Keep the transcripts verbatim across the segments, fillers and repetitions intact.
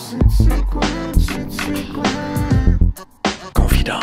Confident.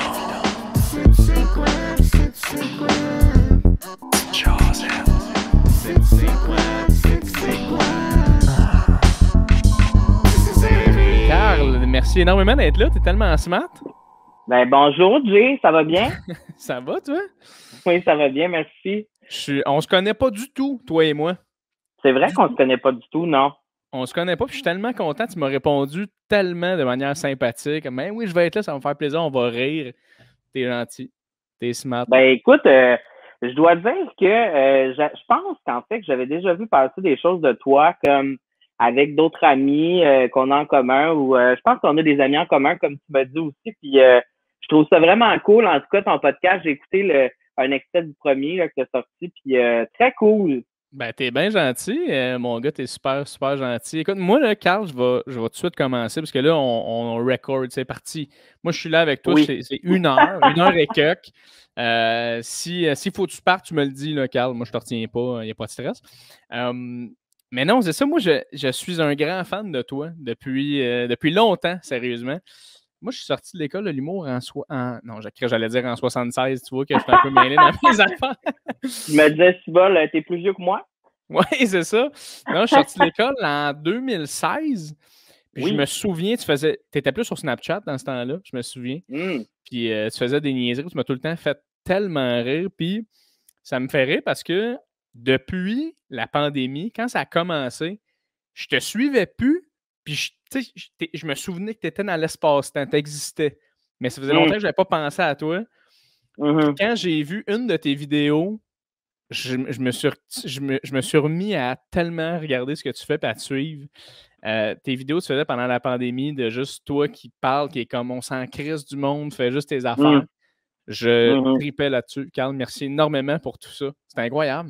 Carl, merci énormément d'être là. T'es tellement smart. Ben bonjour Jay, ça va bien? Ça va, toi? Oui, ça va bien, merci. Je suis... On se connaît pas du tout, toi et moi. C'est vrai qu'on se connaît pas du tout, non? On se connaît pas, puis je suis tellement content. Tu m'as répondu tellement de manière sympathique. Mais oui, je vais être là, ça va me faire plaisir, on va rire. T'es gentil. T'es smart. Ben écoute, euh, je dois dire que euh, je, je pense qu'en fait que j'avais déjà vu passer des choses de toi comme avec d'autres amis euh, qu'on a en commun ou euh, je pense qu'on a des amis en commun comme tu m'as dit aussi. Puis euh, je trouve ça vraiment cool. En tout cas, ton podcast, j'ai écouté le, un extrait du premier là, que tu as sorti, puis euh, très cool. Ben, t'es bien gentil, euh, mon gars, t'es super, super gentil. Écoute, moi, là, Carl, je vais, je vais tout de suite commencer parce que là, on, on record, c'est parti. Moi, je suis là avec toi, Oui. c'est, c'est une heure, une heure et quelques. Euh, si, s'il faut que tu partes, tu me le dis, là, Carl. Moi, je te retiens pas, il n'y a pas de stress. Euh, mais non, c'est ça, moi, je, je suis un grand fan de toi depuis, euh, depuis longtemps, sérieusement. Moi, je suis sorti de l'école de l'humour en, so- en... Non, j'allais dire en soixante-seize, tu vois que je suis un peu mêlé dans mes affaires. Je me disais, Sibol, t'es plus vieux que moi? Oui, c'est ça. Non, je suis sorti de l'école en deux mille seize. Puis Oui. je me souviens, tu faisais. Tu étais plus sur Snapchat dans ce temps-là, je me souviens. Mm. Puis euh, tu faisais des niaiseries, tu m'as tout le temps fait tellement rire. Puis ça me fait rire parce que depuis la pandémie, quand ça a commencé, je te suivais plus. Puis je, tu sais, je, t'ai- je me souvenais que tu étais dans l'espace-temps, tu existais. Mais ça faisait Mm. longtemps que je n'avais pas pensé à toi. Mhm. Quand j'ai vu une de tes vidéos, je, je me suis, re- je, me, je me suis remis à tellement regarder ce que tu fais et à te suivre. Euh, tes vidéos que tu faisais pendant la pandémie de juste toi qui parle, qui est comme on s'en crisse du monde, fais juste tes affaires. Mm. Je Mhm. tripais là-dessus. Carl, merci énormément pour tout ça. C'est incroyable.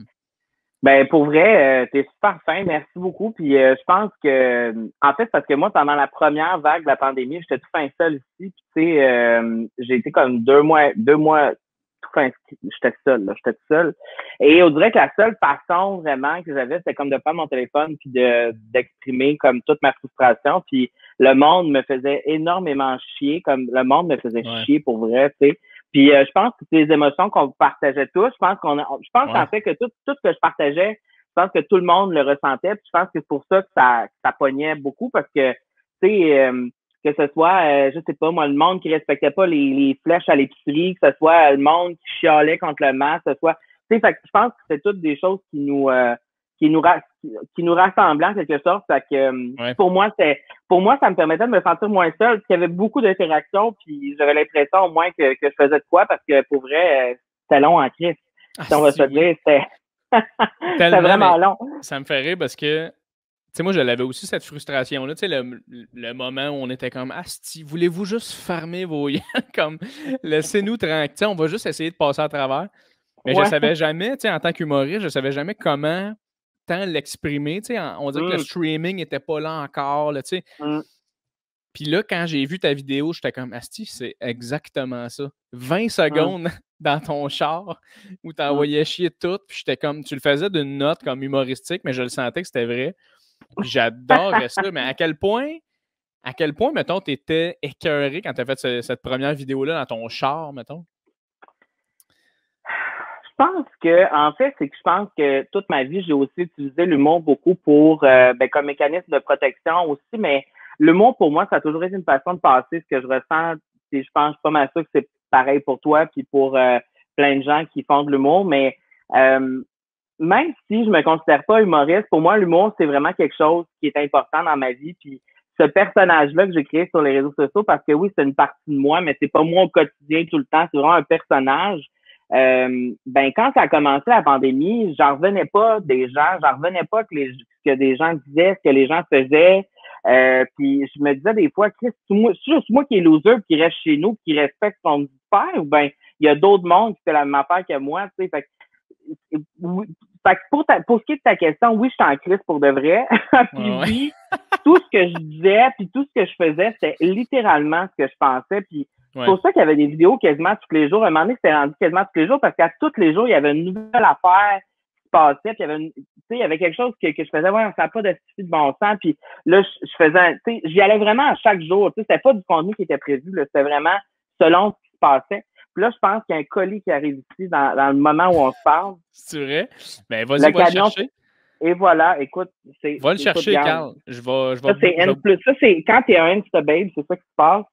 Ben pour vrai, euh, t'es super fin, merci beaucoup. Puis euh, je pense que, en fait, parce que moi, pendant la première vague de la pandémie, j'étais tout fin seul ici. Puis tu sais, euh, j'ai été comme deux mois, deux mois tout fin, j'étais seul, là, j'étais tout seul. Et on dirait que la seule façon vraiment que j'avais, c'était comme de prendre mon téléphone puis de d'exprimer comme toute ma frustration. Puis le monde me faisait énormément chier, comme le monde me faisait Ouais. chier pour vrai, tu sais. Puis euh, je pense que c'est les émotions qu'on partageait tous. Je pense qu'on a, je pense Ouais. en fait que tout, tout ce que je partageais, je pense que tout le monde le ressentait. Puis je pense que c'est pour ça que ça, ça pognait beaucoup parce que, tu sais, euh, que ce soit, euh, je sais pas, moi, le monde qui respectait pas les, les flèches à l'épicerie, que ce soit le monde qui chialait contre le masque, que ce soit, tu sais, fait que je pense que c'est toutes des choses qui nous, euh, qui nous, ra- qui nous rassemblaient en quelque sorte. Fait que, euh, Ouais. pour moi, c'est, pour moi, ça me permettait de me sentir moins seul, puis qu'il y avait beaucoup d'interactions, puis j'avais l'impression au moins que, que je faisais de quoi, parce que pour vrai, euh, c'était long en crise. Ah, Si on va si, se oui. dire, c'était, c'était Tellement, vraiment mais long. ça me fait rire parce que, tu sais, moi, je l'avais aussi, cette frustration-là. Tu sais, le, le moment où on était comme, Asti, voulez-vous juste fermer vos yeux? Comme, laissez-nous tranquille. Tu sais, on va juste essayer de passer à travers. Mais je Ouais. savais jamais, tu sais, en tant qu'humoriste, je savais jamais comment tant l'exprimer. Tu sais, en- on dirait que le Mm. streaming n'était pas là encore, là, tu sais. Mm. Puis là, quand j'ai vu ta vidéo, j'étais comme, Asti, c'est exactement ça. vingt secondes dans ton char où tu envoyais chier tout, puis j'étais comme, tu le faisais d'une note comme humoristique, mais je le sentais que c'était vrai. Puis j'adorais ça. Mais à quel point, à quel point, mettons, t'étais écœuré quand t'as fait ce- cette première vidéo-là dans ton char, mettons? Je pense que, en fait, c'est que je pense que toute ma vie, j'ai aussi utilisé l'humour beaucoup pour, euh, ben, comme mécanisme de protection aussi, mais l'humour, pour moi, ça a toujours été une façon de passer ce que je ressens. Et je pense pas mal sûr que c'est pareil pour toi, puis pour euh, plein de gens qui font de l'humour, mais euh, même si je me considère pas humoriste, pour moi, l'humour, c'est vraiment quelque chose qui est important dans ma vie, puis ce personnage-là que j'ai créé sur les réseaux sociaux, parce que oui, c'est une partie de moi, mais c'est pas moi au quotidien tout le temps, c'est vraiment un personnage. Euh, ben quand ça a commencé la pandémie, j'en revenais pas des gens, j'en revenais pas que les que des gens disaient, ce que les gens faisaient. Euh, puis je me disais des fois, Chris, c'est moi, c'est juste moi qui est loser, puis qui reste chez nous, puis qui respecte son dit faire, ou ben il y a d'autres mondes qui font la même affaire que moi, tu sais. Fait que, oui, fait que pour, ta, pour ce qui est de ta question, oui, je suis en crise pour de vrai. Puis Ouais, ouais. oui, tout ce que je disais, puis tout ce que je faisais, c'était littéralement ce que je pensais. Puis Ouais. c'est pour ça qu'il y avait des vidéos quasiment tous les jours. À un moment donné, c'était rendu quasiment tous les jours parce qu'à tous les jours, il y avait une nouvelle affaire qui se passait, puis il y avait une, tu sais, il y avait quelque chose que, que je faisais, ouais, ça n'a pas de de bon sens, puis là, je, je faisais, tu sais, j'y allais vraiment à chaque jour, tu sais, c'était pas du contenu qui était prévu, là, c'était vraiment selon ce qui se passait. Puis là, je pense qu'il y a un colis qui arrive ici dans, dans le moment où on se parle. C'est vrai? Ben, vas-y, va le chercher. Et voilà, écoute, c'est... Va le chercher, Carl. Je vais... Je vais ça, c'est N plus. Ça, c'est quand t'es un Insta babe, c'est ça qui se passe.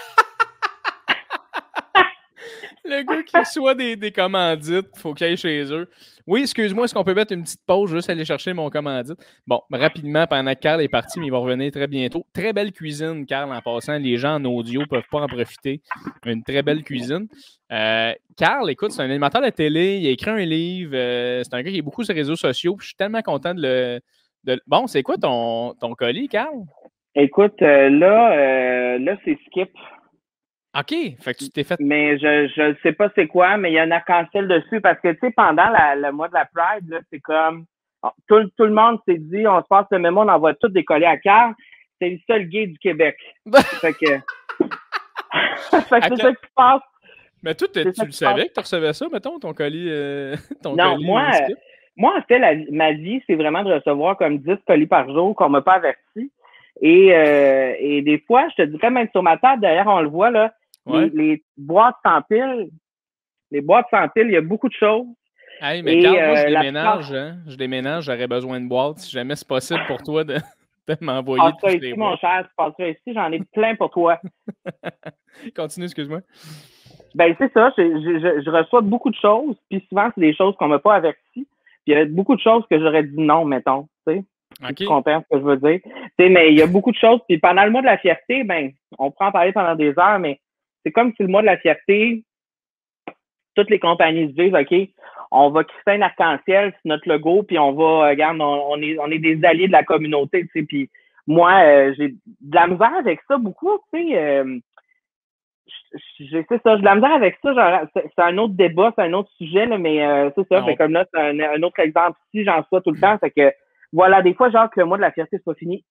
Le gars qui reçoit des, des commandites, il faut qu'il aille chez eux. Oui, excuse-moi, est-ce qu'on peut mettre une petite pause, juste aller chercher mon commandite? Bon, rapidement, pendant que Carl est parti, mais il va revenir très bientôt. Très belle cuisine, Carl, en passant. Les gens en audio ne peuvent pas en profiter. Une très belle cuisine. Euh, Carl, écoute, c'est un animateur de télé, il a écrit un livre. Euh, c'est un gars qui est beaucoup sur les réseaux sociaux. Je suis tellement content de le... De... Bon, c'est quoi ton, ton colis, Carl? Écoute, euh, là, euh, là c'est Skip. OK, fait que tu t'es fait... Mais je je sais pas c'est quoi, mais il y a un arc-en-ciel dessus parce que, tu sais, pendant la, le mois de la Pride, là, c'est comme... Tout, tout le monde s'est dit, on se passe le mémo, on envoie tout décoller à Carl. C'est le seul gay du Québec. fait que... fait que c'est ça qui se passe. Mais toi, tu le savais que tu recevais ça, mettons, ton colis? Euh, ton non, colis moi, euh, moi, en fait, la, ma vie, c'est vraiment de recevoir comme dix colis par jour qu'on m'a pas averti. Et, euh, et des fois, je te dirais, même sur ma table, derrière, on le voit, là, ouais. les, les boîtes sans pile, les boîtes sans pile, il y a beaucoup de choses. Hey, mais quand euh, moi, je déménage, la... hein, je déménage, j'aurais besoin de boîtes. Si jamais c'est possible pour toi de, de m'envoyer toutes les ici, boîtes. Mon cher, tu passeras ici, j'en ai plein pour toi. Continue, excuse-moi. Ben, c'est ça, je, je, je reçois beaucoup de choses, puis souvent, c'est des choses qu'on m'a pas averties. Puis il y a beaucoup de choses que j'aurais dit non, mettons, tu sais. Okay. Tu comprends ce que je veux dire? T'sais, mais il y a beaucoup de choses. Puis pendant le mois de la fierté, ben, on pourra en parler pendant des heures, mais c'est comme si le mois de la fierté, toutes les compagnies se disent, OK, on va crisser un arc-en-ciel sur notre logo, puis on va, regarde, on, on, est, on est des alliés de la communauté, tu sais. Puis moi, euh, j'ai de la misère avec ça beaucoup, tu sais. Euh, j'ai c'est ça, j'ai de la misère avec ça. Genre, c'est, c'est un autre débat, c'est un autre sujet, là, mais euh, c'est ça. Fait comme là, c'est un, un autre exemple ici, j'en sois tout le temps. Fait que voilà, des fois, genre que le mois de la fierté, c'est pas fini.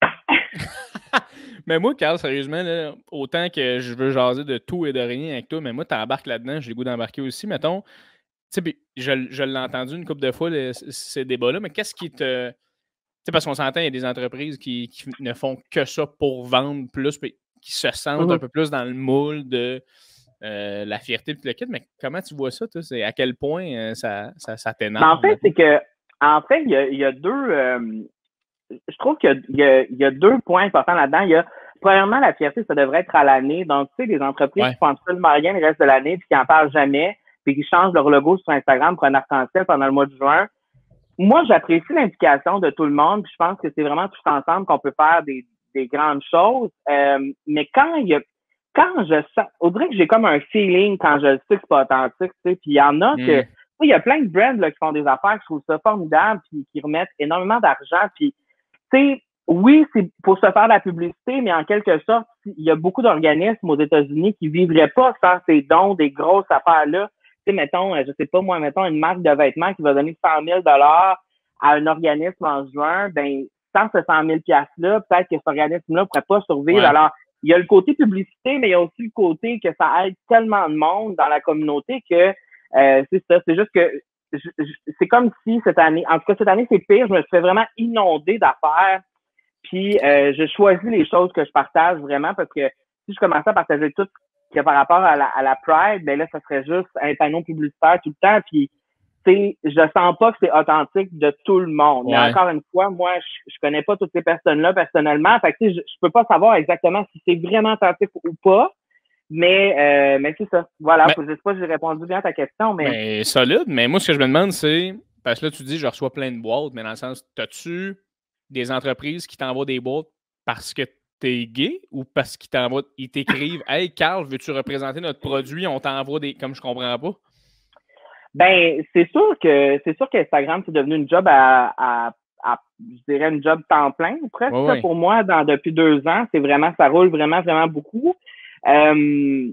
Mais moi, Carl, sérieusement, là, autant que je veux jaser de tout et de rien avec toi, mais moi, t'embarques là-dedans, j'ai le goût d'embarquer aussi, mettons. Tu sais, je, je l'ai entendu une couple de fois, le, ces débats-là, mais qu'est-ce qui te... Tu sais, parce qu'on s'entend, il y a des entreprises qui, qui ne font que ça pour vendre plus, puis qui se sentent mm-hmm. un peu plus dans le moule de euh, la fierté et le kit, mais comment tu vois ça, toi? C'est à quel point euh, ça, ça, ça t'énerve? En fait, c'est que, en fait, il y a, il y a deux... Euh, je trouve qu'il y a, il y a deux points importants là-dedans. Il y a, premièrement, la fierté, ça devrait être à l'année. Donc, tu sais, les entreprises ouais. qui font absolument rien le reste de l'année, puis qui n'en parlent jamais, puis qui changent leur logo sur Instagram pour un arc-en-ciel pendant le mois de juin. Moi, j'apprécie l'implication de tout le monde, puis je pense que c'est vraiment tous ensemble qu'on peut faire des, des grandes choses. Euh, mais quand il y a, quand je sens, on dirait que j'ai comme un feeling quand je sais que c'est pas authentique, tu sais, puis il y en a mm. que, il y a plein de brands là, qui font des affaires, je trouve ça formidable, puis qui remettent énormément d'argent, puis tu sais, oui, c'est pour se faire de la publicité, mais en quelque sorte, il y a beaucoup d'organismes aux États-Unis qui vivraient pas sans ces dons, des grosses affaires-là. Tu sais, mettons, je sais pas moi, mettons une marque de vêtements qui va donner cent mille dollars à un organisme en juin, ben sans ce cent mille piastres-là, peut-être que cet organisme-là pourrait pas survivre. Ouais. Alors, il y a le côté publicité, mais il y a aussi le côté que ça aide tellement de monde dans la communauté que euh, c'est ça. C'est juste que Je, je, c'est comme si cette année, en tout cas cette année c'est pire, je me suis fait vraiment inonder d'affaires, puis euh, je choisis les choses que je partage vraiment parce que si je commençais à partager tout ce que par rapport à la, à la Pride, ben là ça serait juste un panneau publicitaire tout le temps, puis tu sais, je sens pas que c'est authentique de tout le monde. Ouais. Mais encore une fois, moi je, je connais pas toutes ces personnes-là personnellement, fait que tu sais, je, je peux pas savoir exactement si c'est vraiment authentique ou pas. Mais, euh, mais c'est ça. Voilà. Mais, je sais pas si j'ai répondu bien à ta question, mais... mais... solide. Mais moi, ce que je me demande, c'est... Parce que là, tu dis, je reçois plein de boîtes, mais dans le sens, as-tu des entreprises qui t'envoient des boîtes parce que t'es gay ou parce qu'ils t'envoient... Ils t'écrivent « Hey, Carl, veux-tu représenter notre produit? » On t'envoie des... Comme je comprends pas. Ben, c'est sûr que c'est sûr qu'Instagram, c'est devenu une job à, à, à je dirais, une job temps plein, presque. Ouais, ouais. Pour moi, dans, depuis deux ans, c'est vraiment... Ça roule vraiment, vraiment beaucoup. Euh,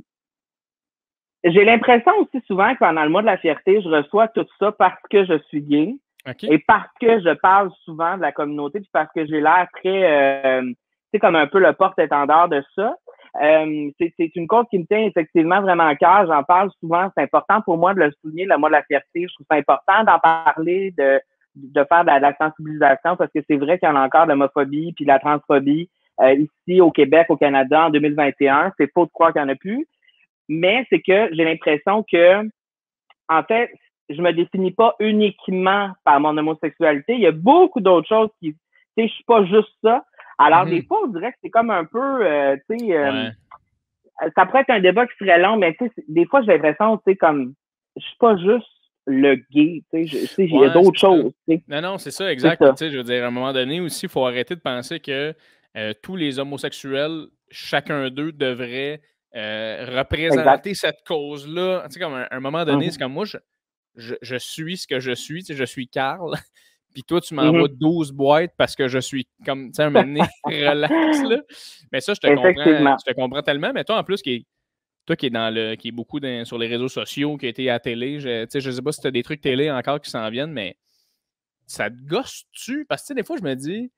j'ai l'impression aussi souvent que pendant le mois de la fierté, je reçois tout ça parce que je suis gay okay. et parce que je parle souvent de la communauté puis parce que j'ai l'air très, euh, tu sais, comme un peu le porte-étendard de ça. Euh, c'est, c'est une cause qui me tient effectivement vraiment à cœur. J'en parle souvent. C'est important pour moi de le souligner, le mois de la fierté. Je trouve ça important d'en parler, de, de faire de la, de la sensibilisation parce que c'est vrai qu'il y en a encore de l'homophobie puis de la transphobie euh, ici au Québec, au Canada en deux mille vingt et un. C'est faux de croire qu'il n'y en a plus. Mais c'est que j'ai l'impression que, en fait, je me définis pas uniquement par mon homosexualité. Il y a beaucoup d'autres choses qui, tu sais, je suis pas juste ça. Alors, mm-hmm. des fois, on dirait que c'est comme un peu, euh, tu sais, euh, ouais. ça pourrait être un débat qui serait long, mais tu sais, des fois, j'ai l'impression, tu sais, comme, je suis pas juste le gay, tu sais, il ouais, y a d'autres choses. T'sais. Non, non, c'est ça, exact. Tu sais, je veux dire, à un moment donné aussi, il faut arrêter de penser que euh, tous les homosexuels, chacun d'eux devrait euh, représenter exact. Cette cause-là. Tu sais, comme à un, un moment donné, mm-hmm. c'est comme moi, je, je, je suis ce que je suis, tu sais, je suis Carl. Puis toi, tu m'envoies mm-hmm. douze boîtes parce que je suis comme, tu sais, un moment donné, relax, là. Mais ça, je te comprends, je te comprends tellement. Mais toi, en plus, qui est, toi qui est dans le, qui est beaucoup dans, sur les réseaux sociaux, qui a été à la télé, je, tu sais, je sais pas si tu as des trucs télé encore qui s'en viennent, mais ça te gosse-tu? Parce que, tu sais, des fois, je me dis,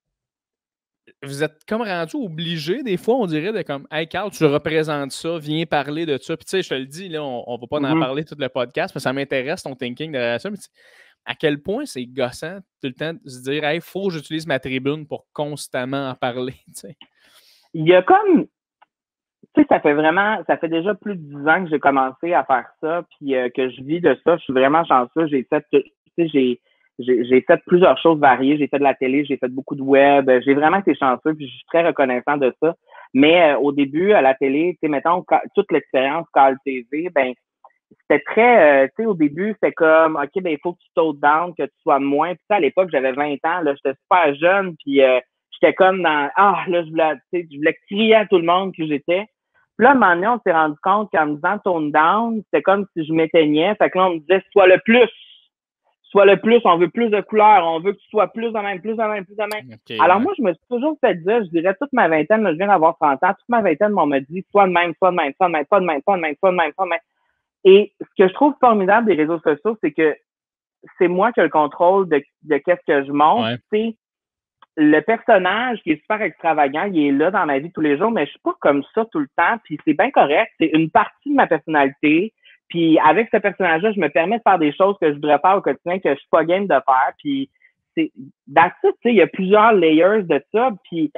vous êtes comme rendu obligé, des fois, on dirait, de comme, hey, Carl, tu représentes ça, viens parler de ça. Puis, tu sais, je te le dis, là, on, on va pas mm-hmm. en parler tout le podcast, mais ça m'intéresse ton thinking derrière ça. Mais à quel point c'est gossant tout le temps de se dire, hey, il faut que j'utilise ma tribune pour constamment en parler, tu sais. Il y a comme, tu sais, ça fait vraiment, ça fait déjà plus de dix ans que j'ai commencé à faire ça, puis euh, que je vis de ça. Je suis vraiment chanceux. J'ai fait, tu sais, j'ai, j'ai, j'ai fait plusieurs choses variées. J'ai fait de la télé, j'ai fait beaucoup de web. J'ai vraiment été chanceux, puis je suis très reconnaissant de ça. Mais euh, au début, à la télé, tu sais, mettons, toute l'expérience Carl T V, ben, c'était très, euh, tu sais, au début, c'était comme, OK, ben il faut que tu sautes down, que tu sois moins. Puis à l'époque, j'avais vingt ans, là, j'étais super jeune, puis euh, j'étais comme dans, ah, là, je voulais, tu sais, je voulais crier à tout le monde que j'étais. Puis là, à un moment donné, on s'est rendu compte qu'en me disant tone down, c'était comme si je m'éteignais. Fait que là, on me disait, sois le plus. Sois le plus, on veut plus de couleurs, on veut que tu sois plus de même, plus de même, plus de même. Okay, alors ouais. moi, je me suis toujours fait dire, je dirais toute ma vingtaine, là, je viens d'avoir trente ans, toute ma vingtaine, on m'a dit, sois de même, sois de même, sois de même, pas de même, pas de même, pas de même, pas de même. Et ce que je trouve formidable des réseaux sociaux, c'est que c'est moi qui ai le contrôle de, de qu'est-ce que je montre. Ouais. C'est le personnage qui est super extravagant, il est là dans ma vie tous les jours, mais je suis pas comme ça tout le temps, puis c'est bien correct. C'est une partie de ma personnalité. Puis avec ce personnage-là, je me permets de faire des choses que je voudrais faire au quotidien, que je suis pas game de faire. Puis c'est dans ça, tu sais, il y a plusieurs layers de ça. Puis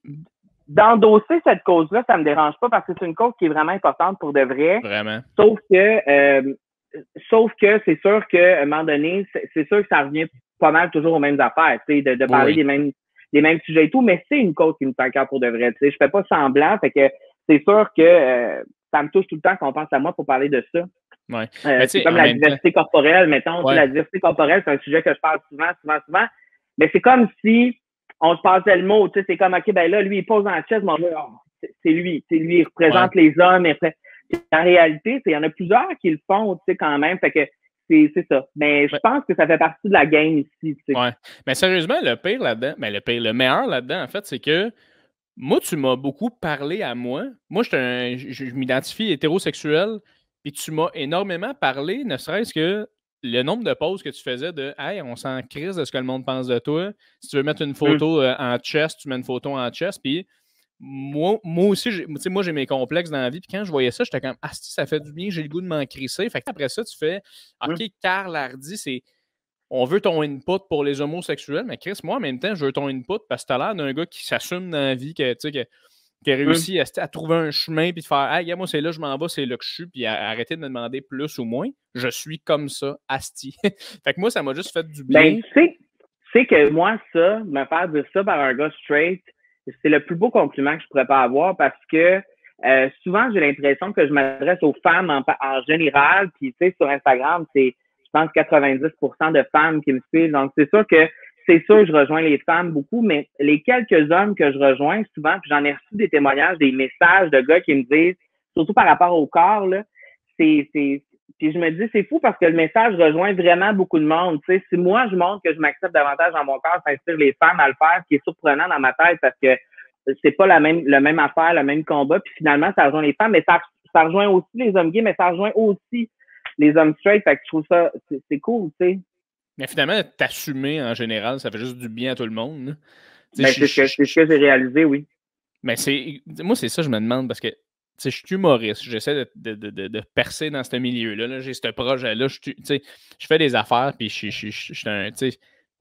d'endosser cette cause-là, ça me dérange pas parce que c'est une cause qui est vraiment importante pour de vrai. Vraiment. Sauf que, euh, sauf que c'est sûr qu'à un moment donné, c'est, c'est sûr que ça revient pas mal toujours aux mêmes affaires, tu sais, de, de parler oui. des mêmes, des mêmes sujets et tout, mais c'est une cause qui me tient à cœur pour de vrai, tu sais. Je fais pas semblant, fait que c'est sûr que euh, ça me touche tout le temps qu'on pense à moi pour parler de ça. Ouais. Euh, c'est comme la diversité temps... corporelle, mettons. Ouais. La diversité corporelle, c'est un sujet que je parle souvent, souvent, souvent. Mais c'est comme si on se passait le mot, tu sais, c'est comme, OK, ben là, lui, il pose dans la chaise, mon oh, c'est, c'est lui, tu sais, lui, il représente ouais. les hommes. Et après, en réalité, il y en a plusieurs qui le font, tu sais, quand même. Fait que c'est, c'est ça. Mais je ouais. pense que ça fait partie de la game ici, tu sais. Ouais. Mais sérieusement, le pire là-dedans, mais le pire, le meilleur là-dedans, en fait, c'est que moi, tu m'as beaucoup parlé à moi. Moi, un, je, je m'identifie hétérosexuel, puis tu m'as énormément parlé, ne serait-ce que le nombre de pauses que tu faisais de « Hey, on s'en crise de ce que le monde pense de toi. Si tu veux mettre une photo mm. euh, en chest, tu mets une photo en chest. » Puis moi, moi aussi, j'ai, moi, j'ai mes complexes dans la vie. Puis quand je voyais ça, j'étais comme « Ah, si ça fait du bien, j'ai le goût de m'en crisser. » Fait qu'après ça, tu fais « OK, mm. Carl Hardy, c'est... On veut ton input pour les homosexuels, mais Chris, moi, en même temps, je veux ton input parce que tu as l'air d'un gars qui s'assume dans la vie, que, tu sais, que, qui a réussi mmh. à, à trouver un chemin puis de faire « Hey, gars, moi, c'est là, je m'en vais, c'est là que je suis. » Puis à, à arrêter de me demander plus ou moins. Je suis comme ça, asti. Fait que moi, ça m'a juste fait du bien. Ben, tu sais, tu sais que moi, ça, me faire dire ça par un gars straight, c'est le plus beau compliment que je pourrais pas avoir parce que euh, souvent, j'ai l'impression que je m'adresse aux femmes en, en général. Puis, tu sais, sur Instagram, c'est je pense quatre-vingt-dix pour cent de femmes qui me suivent. Donc, c'est sûr que c'est sûr je rejoins les femmes beaucoup, mais les quelques hommes que je rejoins souvent, puis j'en ai reçu des témoignages, des messages de gars qui me disent, surtout par rapport au corps, là, c'est, c'est, puis je me dis, c'est fou parce que le message rejoint vraiment beaucoup de monde. Tu sais, si moi, je montre que je m'accepte davantage dans mon corps, ça inspire les femmes à le faire, ce qui est surprenant dans ma tête parce que c'est pas la même, la même affaire, le même combat, puis finalement, ça rejoint les femmes, mais ça, ça rejoint aussi les hommes gays, mais ça rejoint aussi les hommes straight, fait que je trouve ça, c'est, c'est cool, tu sais. Mais finalement, t'assumer en général, ça fait juste du bien à tout le monde. Ben, c'est, ce que, c'est ce que j'ai réalisé, oui. Mais c'est, moi, c'est ça je me demande, parce que je suis humoriste, j'essaie de, de, de, de percer dans ce milieu-là. Là. J'ai ce projet-là, je, je fais des affaires, puis je suis un,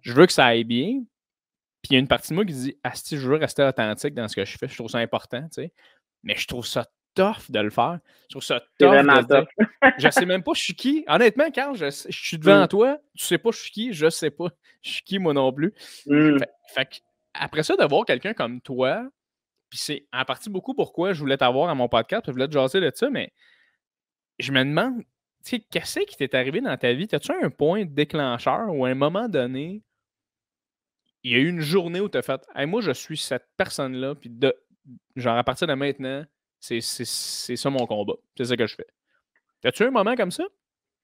je veux que ça aille bien. Puis il y a une partie de moi qui dit, asti, je veux rester authentique dans ce que je fais. Je trouve ça important, tu sais. Mais je trouve ça tough de le faire. Je trouve ça C'est tough vraiment de dire, tough. je sais même pas je suis qui. Honnêtement, Carl, je, je suis devant Mm. toi, tu sais pas je suis qui, je sais pas je suis qui moi non plus. Mm. Fait, fait que, après ça, de voir quelqu'un comme toi, puis c'est en partie beaucoup pourquoi je voulais t'avoir à mon podcast, puis je voulais te jaser de ça, mais je me demande, tu sais, qu'est-ce qui t'est arrivé dans ta vie? T'as-tu un point déclencheur ou à un moment donné, il y a eu une journée où tu as fait hey, moi, je suis cette personne-là, puis de, genre à partir de maintenant, c'est, c'est, c'est ça mon combat. C'est ça que je fais. As-tu un moment comme ça?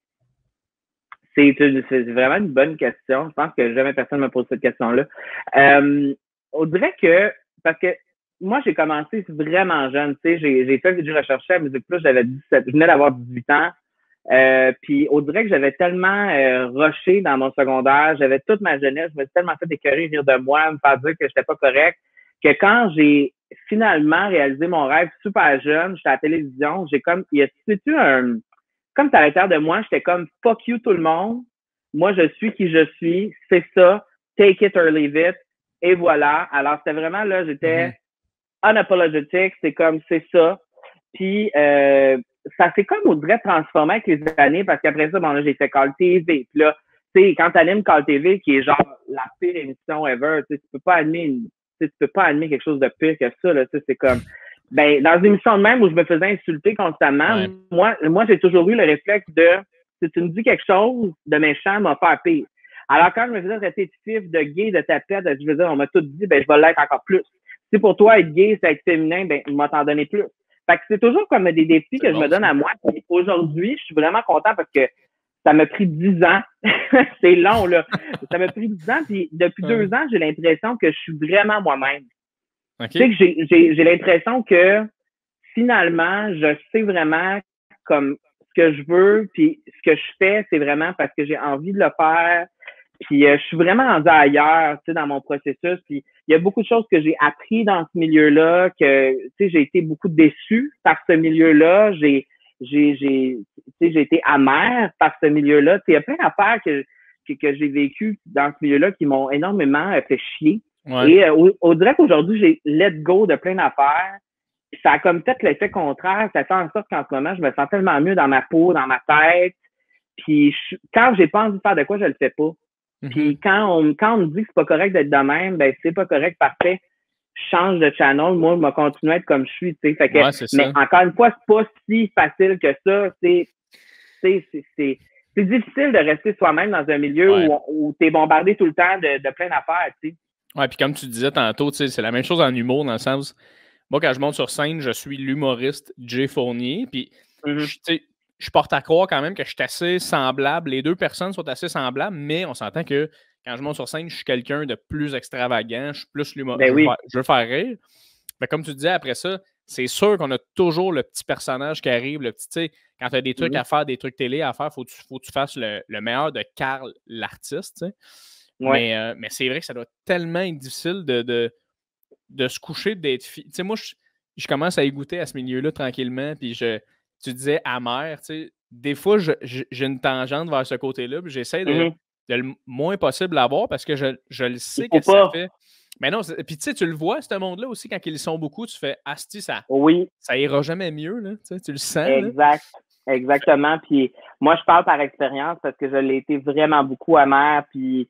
C'est, c'est vraiment une bonne question. Je pense que jamais personne ne me pose cette question-là. Euh, on dirait que, parce que moi, j'ai commencé vraiment jeune. Tu sais, j'ai, j'ai fait, j'ai recherché à Musique Plus, j'avais dix-sept, je venais d'avoir dix-huit ans. Euh, puis on dirait que j'avais tellement euh, rushé dans mon secondaire, j'avais toute ma jeunesse, je me suis tellement fait écœurer, rire de moi, me faire dire que j'étais pas correct, que quand j'ai finalement réalisé mon rêve super jeune, j'étais à la télévision, j'ai comme, il y a-tu un, comme à l'intérieur de moi, j'étais comme fuck you tout le monde, moi je suis qui je suis, c'est ça, take it or leave it, et voilà. Alors c'était vraiment là, j'étais mm-hmm. unapologetic, c'est comme c'est ça. Puis euh, ça s'est comme on dirait transformé avec les années parce qu'après ça, bon là, j'ai fait Call T V. Puis là, tu sais, quand t'animes Call T V, qui est genre la pire émission ever, tu sais, tu peux pas animer une, tu peux pas animer quelque chose de pire que ça, là, tu sais, c'est comme ben, dans une émission de même où je me faisais insulter constamment, ouais. moi, moi, j'ai toujours eu le réflexe de si tu me dis quelque chose de méchant, m'a faire pire. Alors, quand je me faisais traiter de fif, de gay, de tapette, je veux dire, on m'a tout dit, ben, je vais l'être encore plus. Si pour toi, être gay, c'est être féminin, ben, il m'a t'en donné plus. Fait que c'est toujours comme des défis c'est que bon, je me donne ça. À moi. Et aujourd'hui, je suis vraiment content parce que ça m'a pris dix ans. C'est long, là. Ça m'a pris dix ans, puis depuis ouais. deux ans, j'ai l'impression que je suis vraiment moi-même. Okay. Tu sais que j'ai, j'ai, j'ai l'impression que finalement, je sais vraiment comme ce que je veux, puis ce que je fais, c'est vraiment parce que j'ai envie de le faire. Puis euh, je suis vraiment rendu ailleurs, tu sais, dans mon processus. Puis il y a beaucoup de choses que j'ai appris dans ce milieu-là, que tu sais, j'ai été beaucoup déçue par ce milieu-là. J'ai, j'ai, j'ai, tu sais, j'ai été amère par ce milieu-là. Tu sais, il y a plein d'affaires que, que, que j'ai vécues dans ce milieu-là qui m'ont énormément euh, fait chier. Ouais. Et euh, on dirait qu'aujourd'hui, j'ai let go de plein d'affaires. Ça a comme peut-être l'effet contraire. Ça fait en sorte qu'en ce moment, je me sens tellement mieux dans ma peau, dans ma tête. Puis je, quand j'ai pas envie de faire de quoi, je le fais pas. Mm-hmm. Puis quand on, quand on me dit que c'est pas correct d'être de même, ben c'est pas correct, parfait. Je change de channel, moi, je vais continuer à être comme je suis, tu sais. Fait que, ouais, c'est mais ça. encore une fois, c'est pas si facile que ça. C'est, c'est, c'est, c'est, c'est difficile de rester soi-même dans un milieu ouais. où, où t'es bombardé tout le temps de, de plein d'affaires, tu sais. Ouais, puis comme tu disais tantôt, tu sais, c'est la même chose en humour, dans le sens, moi, quand je monte sur scène, je suis l'humoriste Jay Fournier, puis mm-hmm. je, tu sais, je porte à croire quand même que je suis assez semblable. Les deux personnes sont assez semblables, mais on s'entend que quand je monte sur scène, je suis quelqu'un de plus extravagant, je suis plus l'humoriste. Ben je, oui. veux faire, je veux faire rire. Mais comme tu disais, après ça, c'est sûr qu'on a toujours le petit personnage qui arrive, le petit, tu sais, quand tu as des trucs mm-hmm. à faire, des trucs télé à faire, il faut que tu, faut que tu fasses le, le meilleur de Carl, l'artiste, tu sais. Ouais. Mais, euh, mais c'est vrai que ça doit tellement être difficile de, de, de se coucher, d'être fille. Tu sais, moi, je, je commence à y goûter à ce milieu-là tranquillement, puis je... Tu disais amer, tu sais, des fois, je, je, j'ai une tangente vers ce côté-là, puis j'essaie de, mm-hmm. de le moins possible l'avoir parce que je, je le sais que pas. Ça fait. Mais non, puis tu sais, tu le vois, ce monde-là aussi, quand ils sont beaucoup, tu fais Asti, ça, oui. ça ira jamais mieux, là, tu sais, tu le sens. Exact, là. Exactement. Puis moi, je parle par expérience parce que je l'ai été vraiment beaucoup amère, puis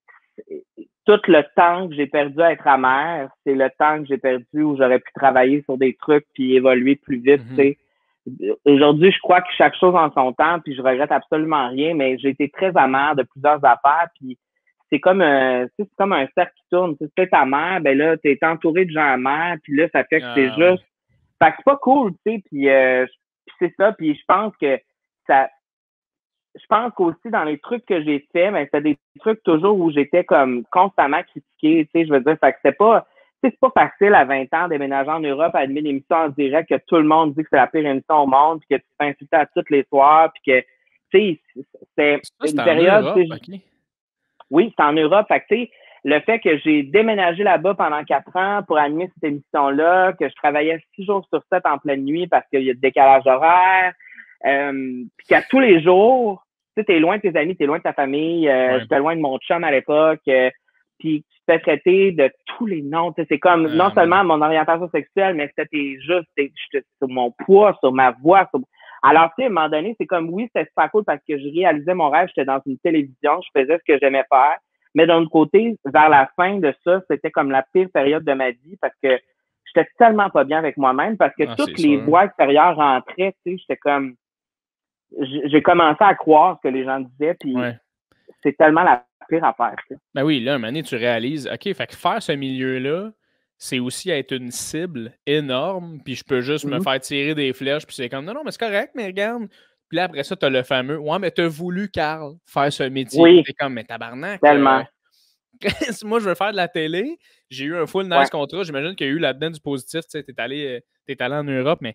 tout le temps que j'ai perdu à être amère, c'est le temps que j'ai perdu où j'aurais pu travailler sur des trucs puis évoluer plus vite, mm-hmm. tu sais. Aujourd'hui, je crois que chaque chose en son temps, puis je regrette absolument rien, mais j'ai été très amère de plusieurs affaires, puis c'est comme un, c'est comme un cercle qui tourne. Tu sais, ta mère, ben là, t'es entouré de gens amers, puis là, ça fait que ah, c'est ouais. juste... Fait que c'est pas cool, tu sais, puis euh, c'est ça, puis je pense que ça... Je pense qu'aussi dans les trucs que j'ai faits, ben c'était des trucs toujours où j'étais comme constamment critiquée, tu sais, je veux dire, fait que c'était pas... C'est pas facile à vingt ans déménager en Europe, à animer une émission en direct que tout le monde dit que c'est la pire émission au monde, puis que tu te fais insulter à tous les soirs, puis que, tu sais, c'est une période... Europe, okay. Oui, c'est en Europe. Fait que, tu sais, le fait que j'ai déménagé là-bas pendant quatre ans pour animer cette émission-là, que je travaillais six jours sur sept en pleine nuit parce qu'il y a de décalage horaire, euh, puis qu'à tous les jours, sais, t'es loin de tes amis, t'es loin de ta famille, euh, Ouais. j'étais loin de mon chum à l'époque, euh, puis tu te fais traiter de tous les noms, tu sais, c'est comme, Ah, non seulement mon orientation sexuelle, mais c'était juste, c'était sur mon poids, sur ma voix, sur... Alors, tu sais, à un moment donné, c'est comme, oui, c'était super cool parce que je réalisais mon rêve, j'étais dans une télévision, je faisais ce que j'aimais faire, mais d'un autre côté, vers la fin de ça, c'était comme la pire période de ma vie parce que j'étais tellement pas bien avec moi-même parce que ah, toutes c'est les sûr. voix extérieures rentraient, tu sais, j'étais comme, j'ai commencé à croire ce que les gens disaient, puis Ouais. c'est tellement la pire affaire. Tu sais. Ben oui, là, un moment donné, tu réalises, OK, fait que faire ce milieu-là, c'est aussi être une cible énorme, puis je peux juste me Mhm. faire tirer des flèches, puis c'est comme, non, non, mais c'est correct, mais regarde. Puis là, après ça, t'as le fameux, ouais, mais t'as voulu, Carl, faire ce métier. Oui, T'es comme, mais tabarnak, tellement. euh, moi, je veux faire de la télé. J'ai eu un full nice Ouais. contrat. J'imagine qu'il y a eu là-dedans du positif. Tu sais, t'es allé, euh, t'es allé en Europe, mais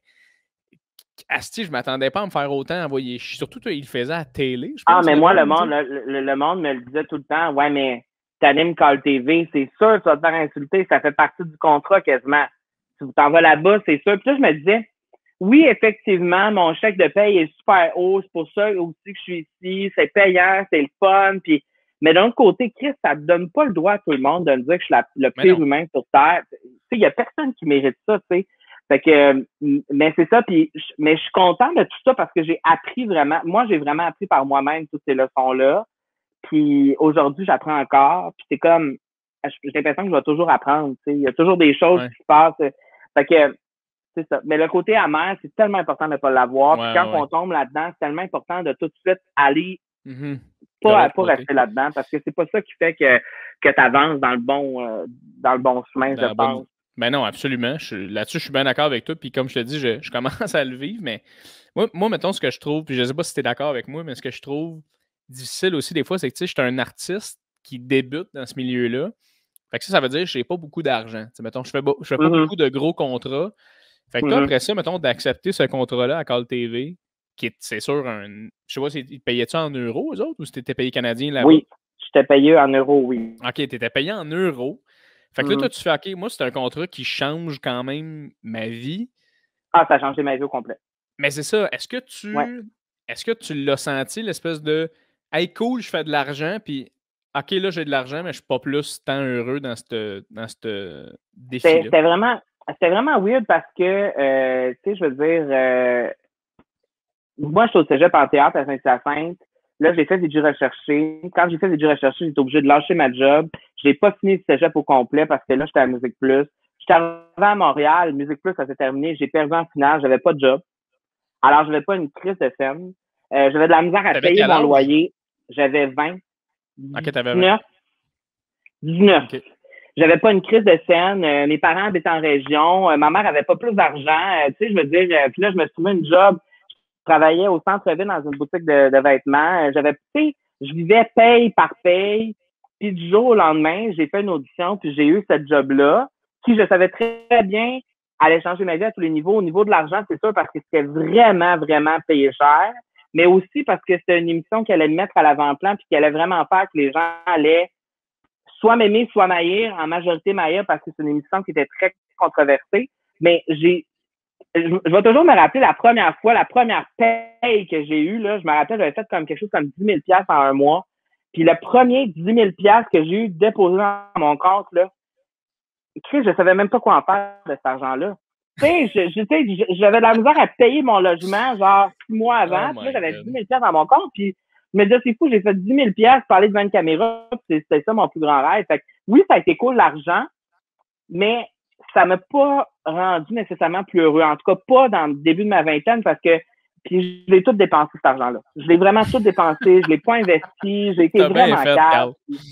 asti, je m'attendais pas à me faire autant envoyer. Surtout, toi, il le faisait à la télé, je Ah, pense. mais le moi, gars, le il me monde, dit. le, le, le monde me le disait tout le temps. Ouais, mais t'animes Call T V, c'est sûr, tu vas te faire insulter, ça fait partie du contrat quasiment. Tu t'en vas là-bas, c'est sûr. Puis là, je me disais, oui, effectivement, mon chèque de paye est super haut, c'est pour ça aussi que je suis ici, c'est payant, c'est le fun, puis mais d'un autre côté, Chris, ça ne donne pas le droit à tout le monde de me dire que je suis la, le Mais pire non. humain sur Terre. Tu sais, il n'y a personne qui mérite ça, tu sais. Fait que, euh, mais c'est ça, puis mais je suis content de tout ça parce que j'ai appris vraiment, moi, j'ai vraiment appris par moi-même toutes ces leçons-là. Puis aujourd'hui, j'apprends encore. Puis c'est comme, j'ai l'impression que je vais toujours apprendre, tu sais. Il y a toujours des choses Ouais. qui se passent. Fait que, c'est ça. Mais le côté amer, c'est tellement important de ne pas l'avoir. Ouais, Puis quand ouais, ouais. on tombe là-dedans, c'est tellement important de tout de suite aller Mhm. pas, De à- l'autre pas côté. rester là-dedans parce que c'est pas ça qui fait que, que tu avances dans le bon euh, dans le bon chemin, Dans je la bonne. pense. Ben non, absolument. Je suis- Là-dessus, je suis bien d'accord avec toi. Puis comme je te dis, je, je commence à le vivre. Mais moi, moi, mettons, ce que je trouve, puis je sais pas si tu es d'accord avec moi, mais ce que je trouve difficile aussi des fois, c'est que tu sais, je suis un artiste qui débute dans ce milieu-là. Fait que ça, ça veut dire que je n'ai pas beaucoup d'argent. Tu sais, mettons, je fais, beau- je fais pas Mhm, beaucoup de gros contrats. Fait que toi, mhm. après ça, mettons, d'accepter ce contrat-là à Call T V, qui est, c'est sûr, un. Je sais pas si ils te payaient-tu en euros, eux autres, ou si tu étais payé canadien là-bas? Oui, je t'ai payé en euros, oui. OK, tu étais payé en euros. Fait que là, toi, Mhm. tu fais OK, moi, c'est un contrat qui change quand même ma vie. Ah, ça a changé ma vie au complet. Mais c'est ça, est-ce que Ouais. tu est-ce que tu l'as senti, l'espèce de Hey, cool, je fais de l'argent, puis OK, là, j'ai de l'argent, mais je suis pas plus tant heureux dans ce dans C'était défi-là? c'était vraiment c'était vraiment weird parce que euh, tu sais, je veux dire euh, moi, je suis au cégep en théâtre à Saint-Hyacinthe. Là, j'ai fait des jeux recherchés. Quand j'ai fait des jeux recherchés, j'étais obligé de lâcher ma job. J'ai pas fini le cégep au complet parce que là, j'étais à Musique Plus. J'étais arrivé à Montréal, Musique Plus, ça s'est terminé. J'ai perdu en finale, j'avais pas de job. Alors, j'avais pas une crise de scène. Euh, j'avais de la misère à T'avais payer quel mon âge? loyer. J'avais vingt, OK, t'avais vingt. dix-neuf, dix-neuf. OK. J'avais pas une crise de scène. Euh, mes parents habitaient en région. Euh, ma mère avait pas plus d'argent. Euh, tu sais, je veux dire, euh, puis là, je me suis trouvé une job. Je travaillais au centre-ville dans une boutique de, de vêtements. Euh, J'avais, tu sais, je vivais paye par paye. Puis du jour au lendemain, j'ai fait une audition, puis j'ai eu cette job-là, qui, je savais très bien, allait changer ma vie à tous les niveaux. Au niveau de l'argent, c'est sûr, parce que c'était vraiment, vraiment payé cher. Mais aussi parce que c'était une émission qui allait me mettre à l'avant-plan, puis qui allait vraiment faire que les gens allaient soit m'aimer, soit m'haïr, en majorité m'haïr parce que c'est une émission qui était très controversée. Mais j'ai, je, je vais toujours me rappeler la première fois, la première paye que j'ai eue, là, je me rappelle, j'avais fait comme quelque chose comme dix mille dollars en un mois. Puis le premier dix mille dollars que j'ai eu déposé dans mon compte, là, Chris, je savais même pas quoi en faire de cet argent-là. Tu sais, je, je, tu sais, j'avais de la misère à payer mon logement, genre, six mois Oh avant. Puis là, my j'avais God. dix mille dollars dans mon compte. Puis je me disais, c'est fou, j'ai fait dix mille dollars pour parler devant une caméra. Puis c'était ça mon plus grand rêve. Fait que, oui, ça a été cool, l'argent, mais ça m'a pas rendu nécessairement plus heureux. En tout cas, pas dans le début de ma vingtaine parce que puis je l'ai tout dépensé, cet argent-là. Je l'ai vraiment tout dépensé. Je l'ai pas investi. J'ai été T'as bien vraiment fait, calme. Carl.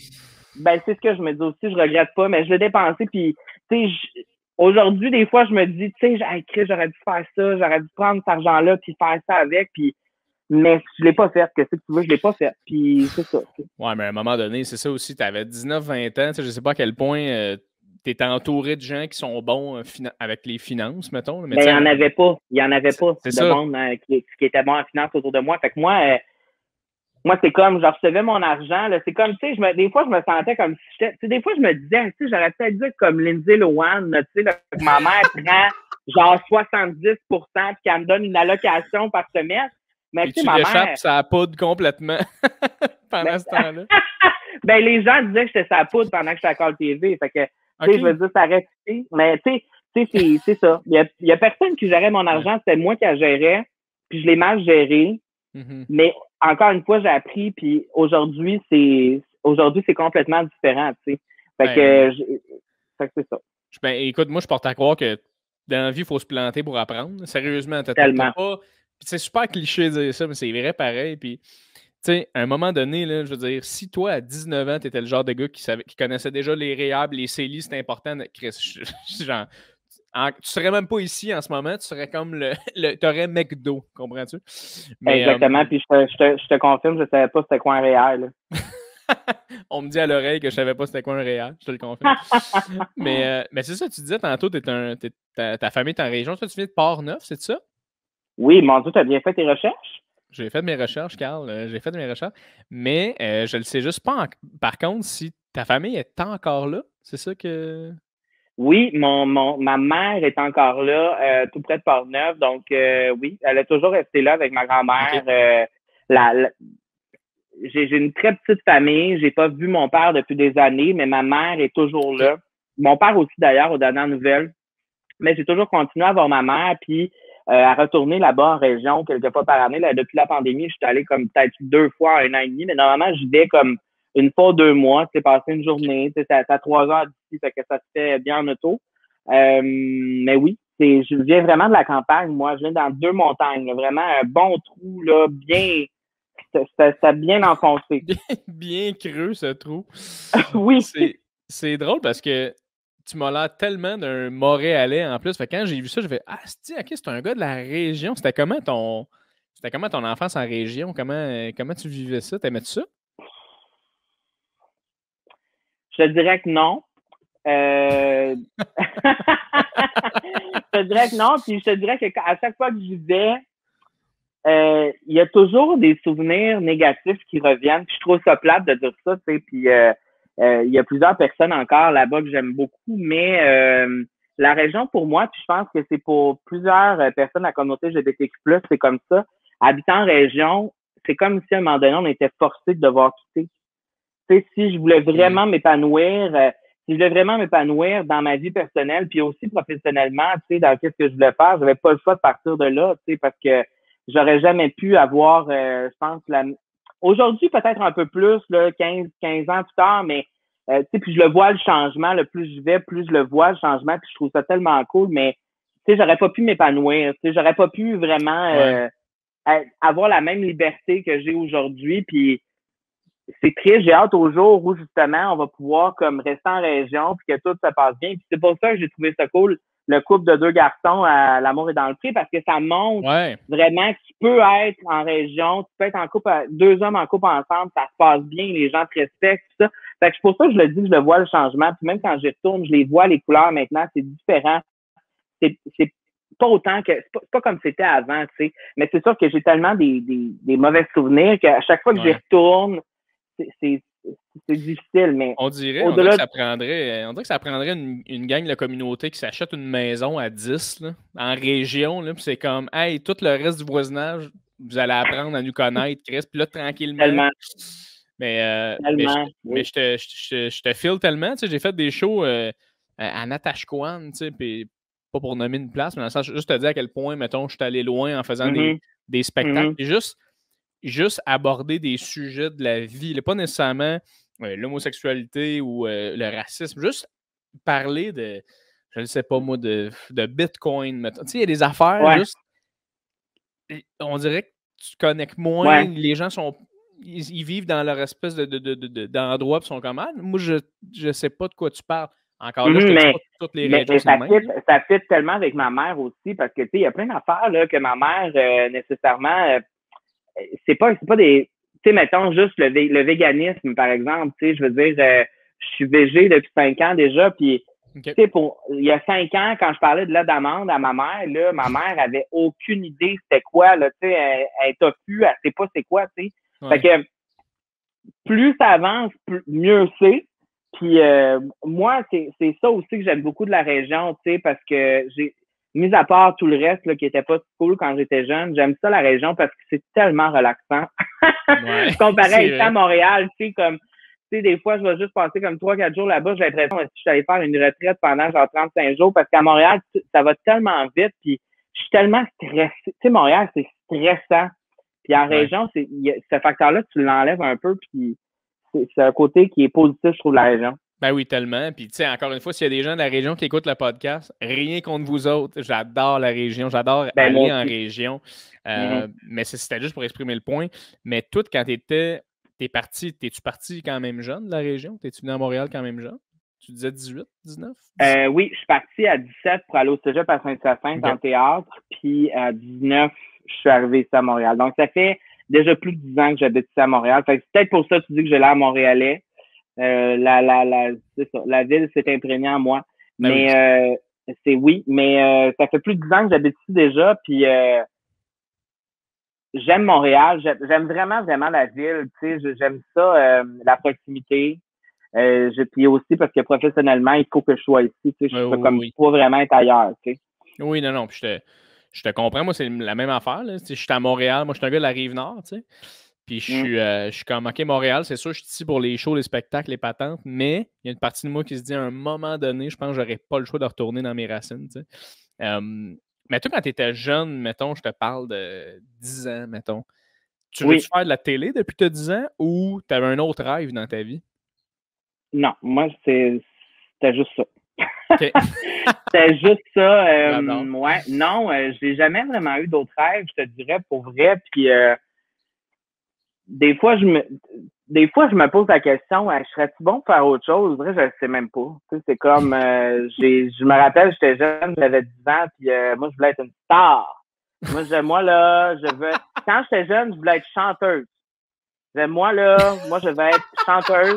Ben, c'est ce que je me dis aussi. Je regrette pas, mais je l'ai dépensé. Puis, tu sais, aujourd'hui, des fois, je me dis, tu sais, hey, Chris, j'aurais dû faire ça. J'aurais dû prendre cet argent-là puis faire ça avec. Puis, mais je l'ai pas fait. Qu'est-ce que tu veux? Je l'ai pas fait. Puis, c'est ça. Ouais, mais à un moment donné, c'est ça aussi. Tu avais dix-neuf vingt ans. Tu sais, je sais pas à quel point euh, tu étais entouré de gens qui sont bons euh, fina- avec les finances, mettons. Mais Ben, tu il sais, y en à- avait pas. Il y en avait c'est pas c'est de ça. monde euh, qui, qui était bon en finance autour de moi. Fait que moi, euh, moi, c'est comme, je recevais mon argent, là. C'est comme, tu sais, je me, des fois, je me sentais comme si j'étais, tu sais, des fois, je me disais, tu sais, j'aurais peut-être dû être comme Lindsay Lohan, là, tu sais, là, que ma mère prend genre soixante-dix pour cent puis qu'elle me donne une allocation par semestre. Mais Puis tu sais, tu ma l'échappes, mère... ça poudre complètement pendant Ben, ce temps-là. ben, les gens disaient que j'étais sa poudre pendant que j'étais à Call T V. Fait que, tu sais, OK. je veux dire, ça reste, mais tu sais, c'est ça. Il y a, il y a personne qui gérait mon argent, c'était moi qui la gérais, puis je l'ai mal géré. Mm-hmm. Mais encore une fois, j'ai appris, puis aujourd'hui, c'est aujourd'hui, c'est complètement différent, tu sais. Fait Ben, que, je, fait que c'est ça. ben, écoute, moi, je porte à croire que dans la vie, il faut se planter pour apprendre. Sérieusement, t'as Tellement. pas... C'est super cliché de dire ça, mais c'est vrai pareil. Puis, tu sais, à un moment donné, là, je veux dire, si toi, à dix-neuf ans, t'étais le genre de gars qui, savait, qui connaissait déjà les réhab, les C E L I, c'était important, Chris, je, genre, en, tu serais même pas ici en ce moment, tu serais comme le... le t'aurais McDo, comprends-tu? Mais, exactement, euh, puis je te, je, te, je te confirme, je savais pas c'était quoi un réel, là. On me dit à l'oreille que je savais pas c'était quoi un réel, je te le confirme. mais euh, mais c'est ça, tu disais tantôt, t'es un, t'es, ta, ta famille est en région. Toi, tu viens de Port-Neuf, c'est ça? Oui, mon Dieu, tu as bien fait tes recherches? J'ai fait mes recherches, Carl. euh, j'ai fait mes recherches. Mais euh, je le sais juste pas. En... Par contre, si ta famille est encore là, c'est ça que. Oui, mon, mon, ma mère est encore là, euh, tout près de Port-Neuf. Donc, euh, oui, elle est toujours restée là avec ma grand-mère. OK. Euh, la, la- j'ai, j'ai une très petite famille. J'ai pas vu mon père depuis des années, mais ma mère est toujours OK. là. Mon père aussi, d'ailleurs, aux dernières nouvelles. Mais j'ai toujours continué à voir ma mère, puis euh, à retourner là-bas en région quelques fois par année. Là, depuis la pandémie, je suis allé comme peut-être deux fois en un an et demi, mais normalement, je vais comme une fois ou deux mois, c'est passer une journée, c'est à, à trois heures d'ici, fait que ça se fait bien en auto. Euh, mais oui, c'est, je viens vraiment de la campagne, moi, je viens dans deux montagnes, là, vraiment un bon trou, là, bien, c'était bien enfoncé. Bien, bien creux, ce trou. Oui. C'est, c'est drôle parce que tu m'as l'air tellement d'un Montréalais en plus. Fait que quand j'ai vu ça, je fais Ah, c'est ok, c'est un gars de la région. C'était comment ton. C'était comment ton enfance en région? Comment, comment tu vivais ça? T'aimais-tu ça? Je te dirais que non. Euh... je te dirais que non, puis je te dirais qu'à chaque fois que j'y vais, euh, il y a toujours des souvenirs négatifs qui reviennent. Puis je trouve ça plate de dire ça, tu sais. Puis euh, euh, il y a plusieurs personnes encore là-bas que j'aime beaucoup, mais euh, la région pour moi, puis je pense que c'est pour plusieurs personnes de la communauté L G B T Q plus, c'est comme ça. Habitant en région, c'est comme si à un moment donné, on était forcé de devoir quitter. Tu sais, si je voulais vraiment m'épanouir, euh, si je voulais vraiment m'épanouir dans ma vie personnelle, puis aussi professionnellement, tu sais, dans ce que je voulais faire, j'avais pas le choix de partir de là, tu sais, parce que j'aurais jamais pu avoir, euh, je pense, la... aujourd'hui peut-être un peu plus, là, quinze, quinze ans plus tard, mais euh, tu sais, puis je le vois le changement, le plus je vais, plus je le vois le changement, puis je trouve ça tellement cool, mais tu sais, j'aurais pas pu m'épanouir, tu sais, j'aurais pas pu vraiment Ouais. euh, avoir la même liberté que j'ai aujourd'hui, puis c'est triste, j'ai hâte au jour où justement on va pouvoir comme rester en région puis que tout se passe bien. Puis c'est pour ça que j'ai trouvé ça cool, le couple de deux garçons à L'amour est dans le prix, parce que ça montre Ouais. vraiment que tu peux être en région, tu peux être en couple, deux hommes en couple ensemble, ça se passe bien, les gens te respectent, tout ça. Fait que c'est pour ça que je le dis, que je le vois le changement. Puis même quand je retourne, je les vois, les couleurs maintenant, c'est différent. C'est, c'est pas autant que, c'est pas, c'est pas comme c'était avant, tu sais. Mais c'est sûr que j'ai tellement des, des, des mauvais souvenirs qu'à chaque fois que Ouais. j'y retourne, c'est, c'est, c'est difficile, mais On dirait, on dirait au-delà que de... ça prendrait, on dirait que ça prendrait une, une gang de communauté qui s'achète une maison à dix là, en région, là, puis c'est comme, hey, tout le reste du voisinage, vous allez apprendre à nous connaître, Chris, puis là, tranquillement. Tellement. Mais, euh, mais, Tellement, je, oui. mais je, te, je, je te file tellement, tu sais, j'ai fait des shows euh, à Natashquan, tu sais, puis pas pour nommer une place, mais dans le sens, juste te dire à quel point, mettons, je suis allé loin en faisant des, Mm-hmm. des spectacles, Mm-hmm. puis juste, juste aborder des sujets de la vie, là, pas nécessairement euh, l'homosexualité ou euh, le racisme, juste parler de, je ne sais pas moi, de, de Bitcoin, mettons. Tu sais, il y a des affaires, Ouais. juste, on dirait que tu connectes moins, Ouais. les gens sont, ils, ils vivent dans leur espèce de, de, de, de, d'endroit, puis sont comme, ah, moi, je ne sais pas de quoi tu parles. Encore là, Mm-hmm, je te dis mais, pas que toutes les mais, régions, mais c'est le ça même. fit, ça fit tellement avec ma mère aussi, parce que, tu sais, il y a plein d'affaires, là, que ma mère, euh, nécessairement, euh, c'est pas, c'est pas des, tu sais, mettons juste le, vé- le véganisme, par exemple, tu sais, je veux dire, euh, je suis végé depuis cinq ans déjà, puis, Okay. tu sais, pour, il y a cinq ans, quand je parlais de lait d'amande à ma mère, là, ma mère avait aucune idée c'était quoi, là, tu sais, elle, elle est tofu, elle sait pas c'est quoi, tu sais. Ouais. Fait que, plus ça avance, plus, mieux c'est. Puis, euh, moi, c'est, c'est ça aussi que j'aime beaucoup de la région, tu sais, parce que j'ai, mis à part tout le reste là, qui était pas cool quand j'étais jeune, j'aime ça la région parce que c'est tellement relaxant. Ouais, Comparé à c'est ici à vrai. Montréal, tu sais, comme, tu sais, des fois, je vais juste passer comme trois, quatre jours là-bas, j'ai l'impression que si je suis allé faire une retraite pendant genre trente-cinq jours, parce qu'à Montréal, ça va tellement vite, puis je suis tellement stressé. Tu sais, Montréal, c'est stressant. Puis en Ouais. région, c'est, y a, ce facteur-là, tu l'enlèves un peu, puis c'est, c'est un côté qui est positif, je trouve, de la région. Ben oui, tellement. Puis, tu sais, encore une fois, s'il y a des gens de la région qui écoutent le podcast, rien contre vous autres. J'adore la région. J'adore Ben, moi aller en aussi. région. Mm-hmm. Euh, mais c'était juste pour exprimer le point. Mais tout, quand t'étais, t'es parti, t'es-tu parti quand même jeune de la région? T'es-tu venu à Montréal quand même jeune? Tu disais dix-huit, dix-neuf, dix-sept? Euh, oui, je suis parti à dix-sept pour aller au cégep à Saint-Hyacinthe en OK. théâtre, puis à dix-neuf, je suis arrivé ici à Montréal. Donc, ça fait déjà plus de dix ans que j'habite ici à Montréal. Fait que c'est peut-être pour ça que tu dis que j'ai l'air montréalais. Euh, la, la, la, c'est ça, la ville s'est imprégnée en moi. Ben oui. Mais euh, c'est oui, mais euh, ça fait plus de dix ans que j'habite ici déjà, puis euh, j'aime Montréal. J'aime, j'aime vraiment, vraiment la ville. Tu sais, j'aime ça, euh, la proximité. Euh, je, puis aussi parce que professionnellement, il faut que je sois ici. Tu sais, je Oui, peux oui, comme oui. pas vraiment être ailleurs. Tu sais. Oui, non, non. Puis je te, je te comprends. Moi, c'est la même affaire. Là. Tu sais, je suis à Montréal. Moi, je suis un gars de la Rive-Nord. Tu sais. Puis je Mm. suis, euh, je suis comme, OK, Montréal, c'est sûr, je suis ici pour les shows, les spectacles, les patentes, mais il y a une partie de moi qui se dit à un moment donné, je pense que j'aurais pas le choix de retourner dans mes racines. Tu sais. Euh, mais toi, quand tu étais jeune, mettons, je te parle de dix ans, mettons, tu veux-tu Oui, faire de la télé depuis que tu as dix ans ou tu avais un autre rêve dans ta vie? non, moi, c'est, c'était juste ça. OK. C'était juste ça. J'adore. Euh, ouais, non, euh, j'ai jamais vraiment eu d'autres rêves, je te dirais, pour vrai. Puis euh, des fois, je me des fois, je me pose la question, ouais, je serais-tu bon pour faire autre chose? Vrai, je ne sais même pas. Tu sais, c'est comme euh, j'ai je me rappelle, j'étais jeune, j'avais dix ans, puis euh, moi, je voulais être une star. Moi, je, moi, là, je veux quand j'étais jeune, je voulais être chanteuse. Je, moi, là, moi, je veux être chanteuse.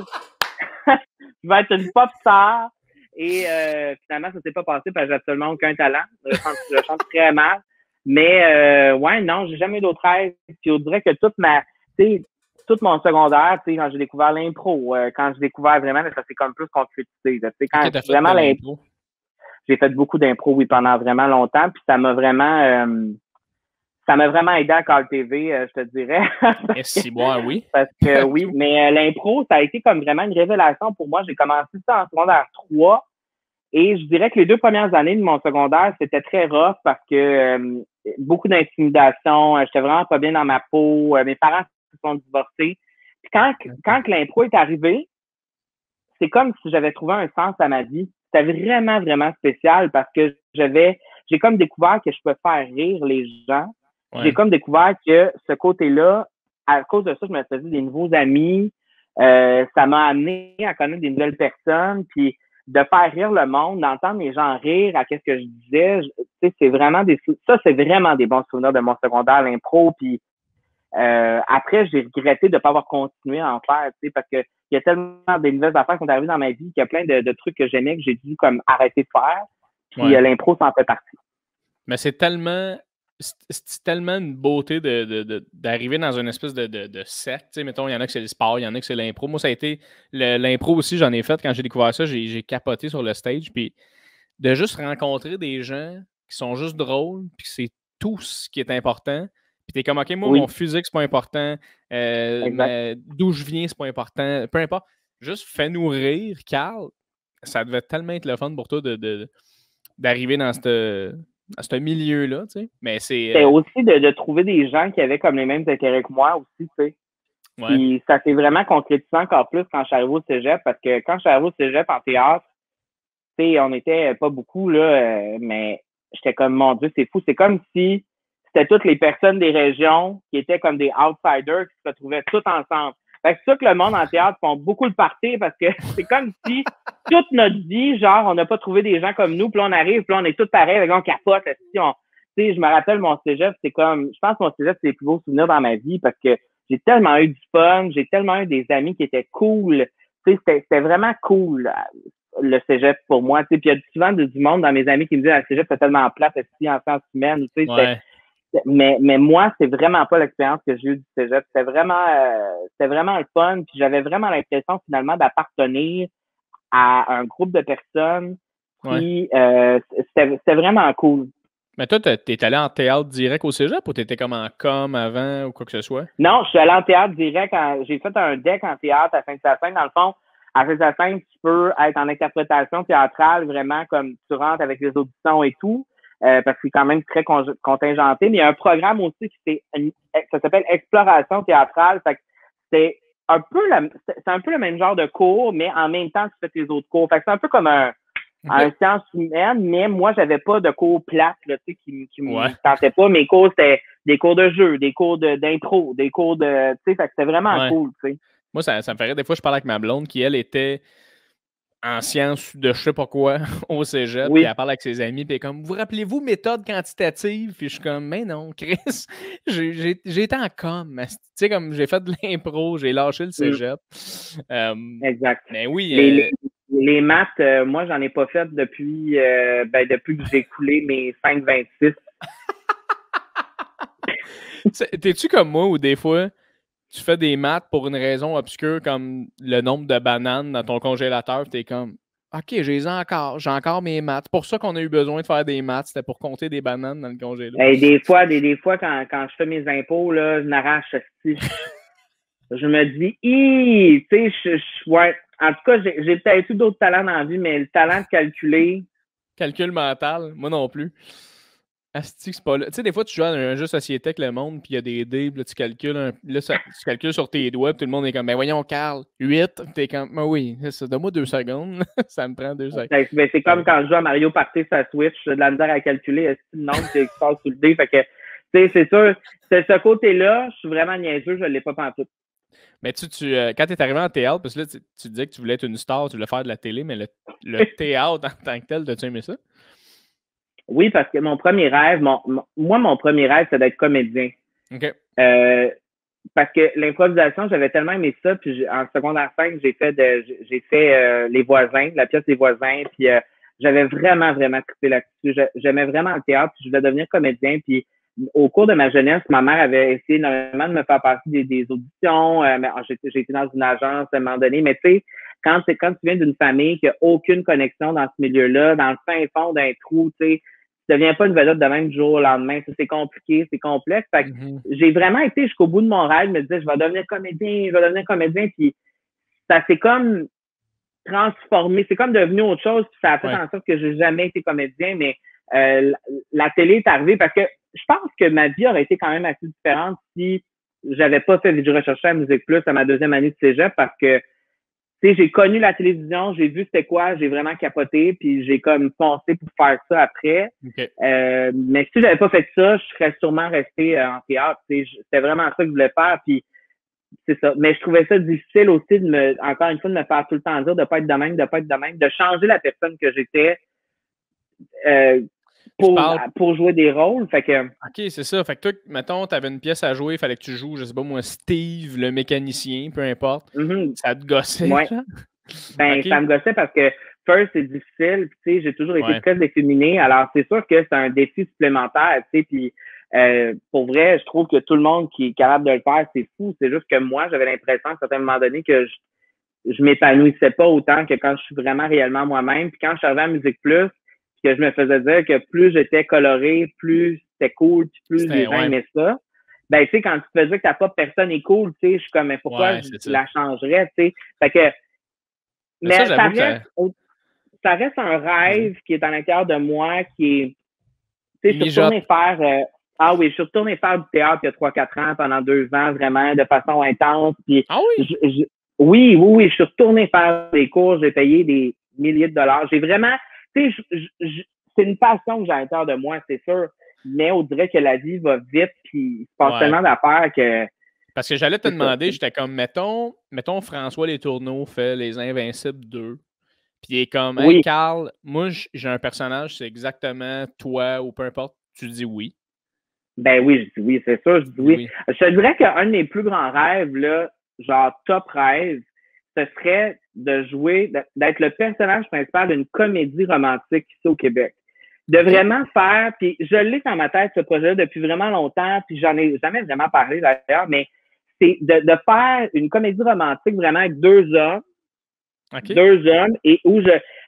Je veux être une pop star. Et euh, finalement, ça s'est pas passé parce que j'ai absolument aucun talent. Je chante, je chante très mal. Mais euh, ouais, non, j'ai jamais eu d'autres rêves. Puis on dirait que toute ma, tu sais, tout mon secondaire, tu sais, quand j'ai découvert l'impro, euh, quand j'ai découvert vraiment, ça s'est comme plus concrétisé. Tu sais, quand OK, t'as fait de vraiment l'impro, l'impro. j'ai fait beaucoup d'impro, oui, pendant vraiment longtemps. Puis ça m'a vraiment, euh, ça m'a vraiment aidé à Call T V, euh, je te dirais. Et si, moi, oui. Parce que oui, mais euh, l'impro, ça a été comme vraiment une révélation pour moi. J'ai commencé ça en secondaire trois. Et je dirais que les deux premières années de mon secondaire, c'était très rough parce que euh, beaucoup d'intimidation, euh, j'étais vraiment pas bien dans ma peau, euh, mes parents se sont divorcés. Puis quand, quand l'impro est arrivé, c'est comme si j'avais trouvé un sens à ma vie. C'était vraiment, vraiment spécial parce que j'avais, j'ai comme découvert que je peux faire rire les gens. Ouais. J'ai comme découvert que ce côté-là, à cause de ça, je me faisais des nouveaux amis. Euh, ça m'a amené à connaître des nouvelles personnes. Puis de faire rire le monde, d'entendre les gens rire à qu'est-ce que je disais, tu sais, c'est vraiment des, ça, c'est vraiment des bons souvenirs de mon secondaire, l'impro. Puis euh, après, j'ai regretté de ne pas avoir continué à en faire, tu sais, parce que il y a tellement de nouvelles affaires qui sont arrivées dans ma vie qu'il y a plein de, de trucs que j'aimais que j'ai dû comme arrêter de faire. Puis Ouais. euh, l'impro, ça en fait partie. Mais c'est tellement. C'est tellement une beauté de, de, de, d'arriver dans une espèce de, de, de cercle. Tu sais, mettons, il y en a que c'est le sport, il y en a que c'est l'impro. Moi, ça a été. Le, l'impro aussi, j'en ai fait. Quand j'ai découvert ça, j'ai, j'ai capoté sur le stage. Puis de juste rencontrer des gens qui sont juste drôles, puis que c'est tout ce qui est important. Puis t'es comme, OK, moi, Oui, mon physique, c'est pas important. Euh, exact. ma- d'où je viens, c'est pas important. Peu importe. Juste fais-nous rire, Carl. Ça devait tellement être le fun pour toi de, de, d'arriver dans cette, dans ce milieu-là, tu sais. Mais c'est... C'était euh, aussi de, de trouver des gens qui avaient comme les mêmes intérêts que moi aussi, tu sais. ouais. Puis ça s'est vraiment concrétisé encore plus quand je suis arrivé au cégep, parce que quand je suis arrivé au cégep en théâtre, tu sais, on était pas beaucoup, là, euh, mais j'étais comme, mon Dieu, c'est fou. C'est comme si c'était toutes les personnes des régions qui étaient comme des outsiders qui se retrouvaient tous ensemble. Fait que c'est ça que le monde en théâtre font beaucoup le party parce que c'est comme si toute notre vie, genre, on n'a pas trouvé des gens comme nous, puis là, on arrive, puis là, on est tous pareils, on capote, si on, tu sais, je me rappelle mon cégep, c'est comme, je pense que mon cégep, c'est les plus beaux souvenirs dans ma vie parce que j'ai tellement eu du fun, j'ai tellement eu des amis qui étaient cool, tu sais, c'était, c'était vraiment cool, le cégep pour moi, tu sais, puis il y a souvent du monde dans mes amis qui me disent, ah, le cégep, c'est tellement plate, c'est en sciences humaines, tu sais, Ouais. mais, mais moi, c'est vraiment pas l'expérience que j'ai eue du cégep. C'était vraiment, euh, c'était vraiment le fun. Puis j'avais vraiment l'impression finalement d'appartenir à un groupe de personnes Ouais. qui, euh, c'était, c'était vraiment cool. Mais toi, t'es allé en théâtre direct au cégep ou t'étais comme en com avant ou quoi que ce soit? Non, je suis allé en théâtre direct. En, j'ai fait un deck en théâtre à Saint-Hyacinthe. Dans le fond, à Saint-Hyacinthe, tu peux être en interprétation théâtrale, vraiment comme tu rentres avec les auditions et tout, euh, parce que c'est quand même très con- contingenté. Mais il y a un programme aussi qui c'est, ça s'appelle Exploration théâtrale. Fait que c'est un peu la, c'est un peu le même genre de cours, mais en même temps, tu fais tes autres cours. Fait que c'est un peu comme un en Okay. sciences humaines, mais moi, j'avais pas de cours plates, là, tu sais, qui, qui Ouais. me tentaient pas. Mes cours, c'était des cours de jeu, des cours de, d'impro, des cours de, tu sais, fait que c'était vraiment Ouais. cool, tu sais. Moi, ça, ça me ferait des fois, je parle avec ma blonde qui, elle, était en sciences de je sais pas quoi au cégep, Oui. puis elle parle avec ses amis, puis elle est comme, vous rappelez-vous méthode quantitative? Puis je suis comme, mais non, Chris, j'ai, j'ai, j'ai été en com, tu sais, comme j'ai fait de l'impro, j'ai lâché le cégep. Mm. Euh, exact. mais oui. Les, euh, les, les maths, euh, moi, j'en ai pas fait depuis, euh, ben, depuis que j'ai coulé mes cinq vingt-six. T'es-tu comme moi ou des fois, tu fais des maths pour une raison obscure comme le nombre de bananes dans ton congélateur, puis t'es comme, OK, j'ai encore, j'ai encore mes maths. C'est pour ça qu'on a eu besoin de faire des maths, c'était pour compter des bananes dans le congélateur. Et des fois, des, des fois quand, quand je fais mes impôts, là, je m'arrache. Je, je me dis, hi, tu sais, je, je, ouais. En tout cas, j'ai, j'ai peut-être eu d'autres talents dans la vie, mais le talent de calculer. Calcul mental, moi non plus. Asti, c'est pas là. Tu sais, des fois, tu joues à un jeu société avec le monde, puis il y a des dés, puis là, tu calcules, un... là, ça... tu calcules sur tes doigts, puis tout le monde est comme, ben voyons, Carl, huit, t'es comme, ben oui, ça, donne-moi deux secondes, ça me prend deux secondes. Ben, ben, c'est comme quand je joue à Mario Party sur la Switch, j'ai de la misère à calculer, est-ce que le nombre qui se passe sur le dé, fait que, tu sais, c'est sûr, c'est ce côté-là, je suis vraiment niaiseux, je l'ai pas pantoute. Mais tu, tu euh, quand tu es arrivé en théâtre, parce que là, tu, tu disais que tu voulais être une star, tu voulais faire de la télé, mais le, le théâtre en tant que tel, as-tu aimé ça? Oui, parce que mon premier rêve, mon, mon, moi, mon premier rêve, c'est d'être comédien. OK. Euh, parce que l'improvisation, j'avais tellement aimé ça, puis en secondaire cinq, j'ai fait de, j'ai fait euh, Les Voisins, la pièce Les Voisins, puis euh, j'avais vraiment, vraiment trippé là-dessus. J'aimais vraiment le théâtre, puis je voulais devenir comédien, puis au cours de ma jeunesse, ma mère avait essayé énormément de me faire passer des, des auditions. Euh, mais j'ai, j'ai été dans une agence à un moment donné. Mais tu sais, quand, quand tu viens d'une famille qui n'a aucune connexion dans ce milieu-là, dans le fin fond d'un trou, tu sais, tu deviens pas une vedette de même du jour au lendemain. Ça, c'est compliqué, c'est complexe. Fait que mm-hmm. j'ai vraiment été jusqu'au bout de mon rêve, me disais, je vais devenir comédien, je vais devenir comédien. Puis ça s'est comme transformé, c'est comme devenu autre chose. Puis ça a fait ouais. en sorte que j'ai jamais été comédien, mais euh, la, la télé est arrivée parce que je pense que ma vie aurait été quand même assez différente si j'avais pas fait Vidéo recherché à Musique Plus à ma deuxième année de cégep parce que, tu sais, j'ai connu la télévision, j'ai vu c'était quoi, j'ai vraiment capoté, puis j'ai comme foncé pour faire ça après. Okay. Euh, mais si j'avais pas fait ça, je serais sûrement resté euh, en théâtre. Tu sais, c'était vraiment ça que je voulais faire, puis c'est ça. Mais je trouvais ça difficile aussi de me, encore une fois, de me faire tout le temps dire de pas être de même, de pas être de même, de changer la personne que j'étais. Euh, Pour, parle... pour jouer des rôles. Fait que... OK, c'est ça. Fait que toi, mettons, tu avais une pièce à jouer, il fallait que tu joues, je sais pas moi, Steve, le mécanicien, peu importe. Mm-hmm. Ça te gossait? Ouais. Ben, okay. Ça me gossait parce que, first, c'est difficile. Tu sais, j'ai toujours été ouais. très efféminé. Alors, c'est sûr que c'est un défi supplémentaire, tu sais, puis euh, pour vrai, je trouve que tout le monde qui est capable de le faire, c'est fou. C'est juste que moi, j'avais l'impression à un certain moment donné que je, je m'épanouissais pas autant que quand je suis vraiment réellement moi-même. Puis quand je suis arrivé à Musique Plus, que je me faisais dire que plus j'étais coloré, plus c'était cool, puis plus les gens ouais. aimaient ça. Ben, tu sais, quand tu te fais dire que ta propre personne est cool, tu sais, je suis comme, mais pourquoi ouais, je la changerais, tu sais? Fait que, mais, mais ça, ça, reste, ça... ça reste un rêve mmh. qui est à l'intérieur de moi, qui est, tu sais, je suis retourné faire, euh, ah oui, je suis retourné faire du théâtre il y a trois quatre ans, pendant deux ans, vraiment, de façon intense, puis ah oui? Je, je, oui, oui, oui, je suis retourné faire des cours, j'ai payé des milliers de dollars, j'ai vraiment, tu sais, je, je, je, c'est une passion que j'ai à l'intérieur de moi, c'est sûr. Mais on dirait que la vie va vite, puis il se passe ouais. tellement d'affaires que... Parce que j'allais te demander, j'étais comme, mettons, mettons François Les Tourneaux fait Les Invincibles deux. Puis il est comme, hey, oui. Carl, moi, j'ai un personnage, c'est exactement toi, ou peu importe. Tu dis oui. Ben oui, je dis oui, c'est sûr, je dis oui. oui. Je te dirais qu'un de mes plus grands rêves, là, genre top rêve, ce serait de jouer, d'être le personnage principal d'une comédie romantique ici au Québec. De vraiment faire, puis je l'ai dans ma tête, ce projet-là, depuis vraiment longtemps, puis j'en ai jamais vraiment parlé d'ailleurs, mais c'est de, de faire une comédie romantique vraiment avec deux hommes, okay. deux hommes, et où je...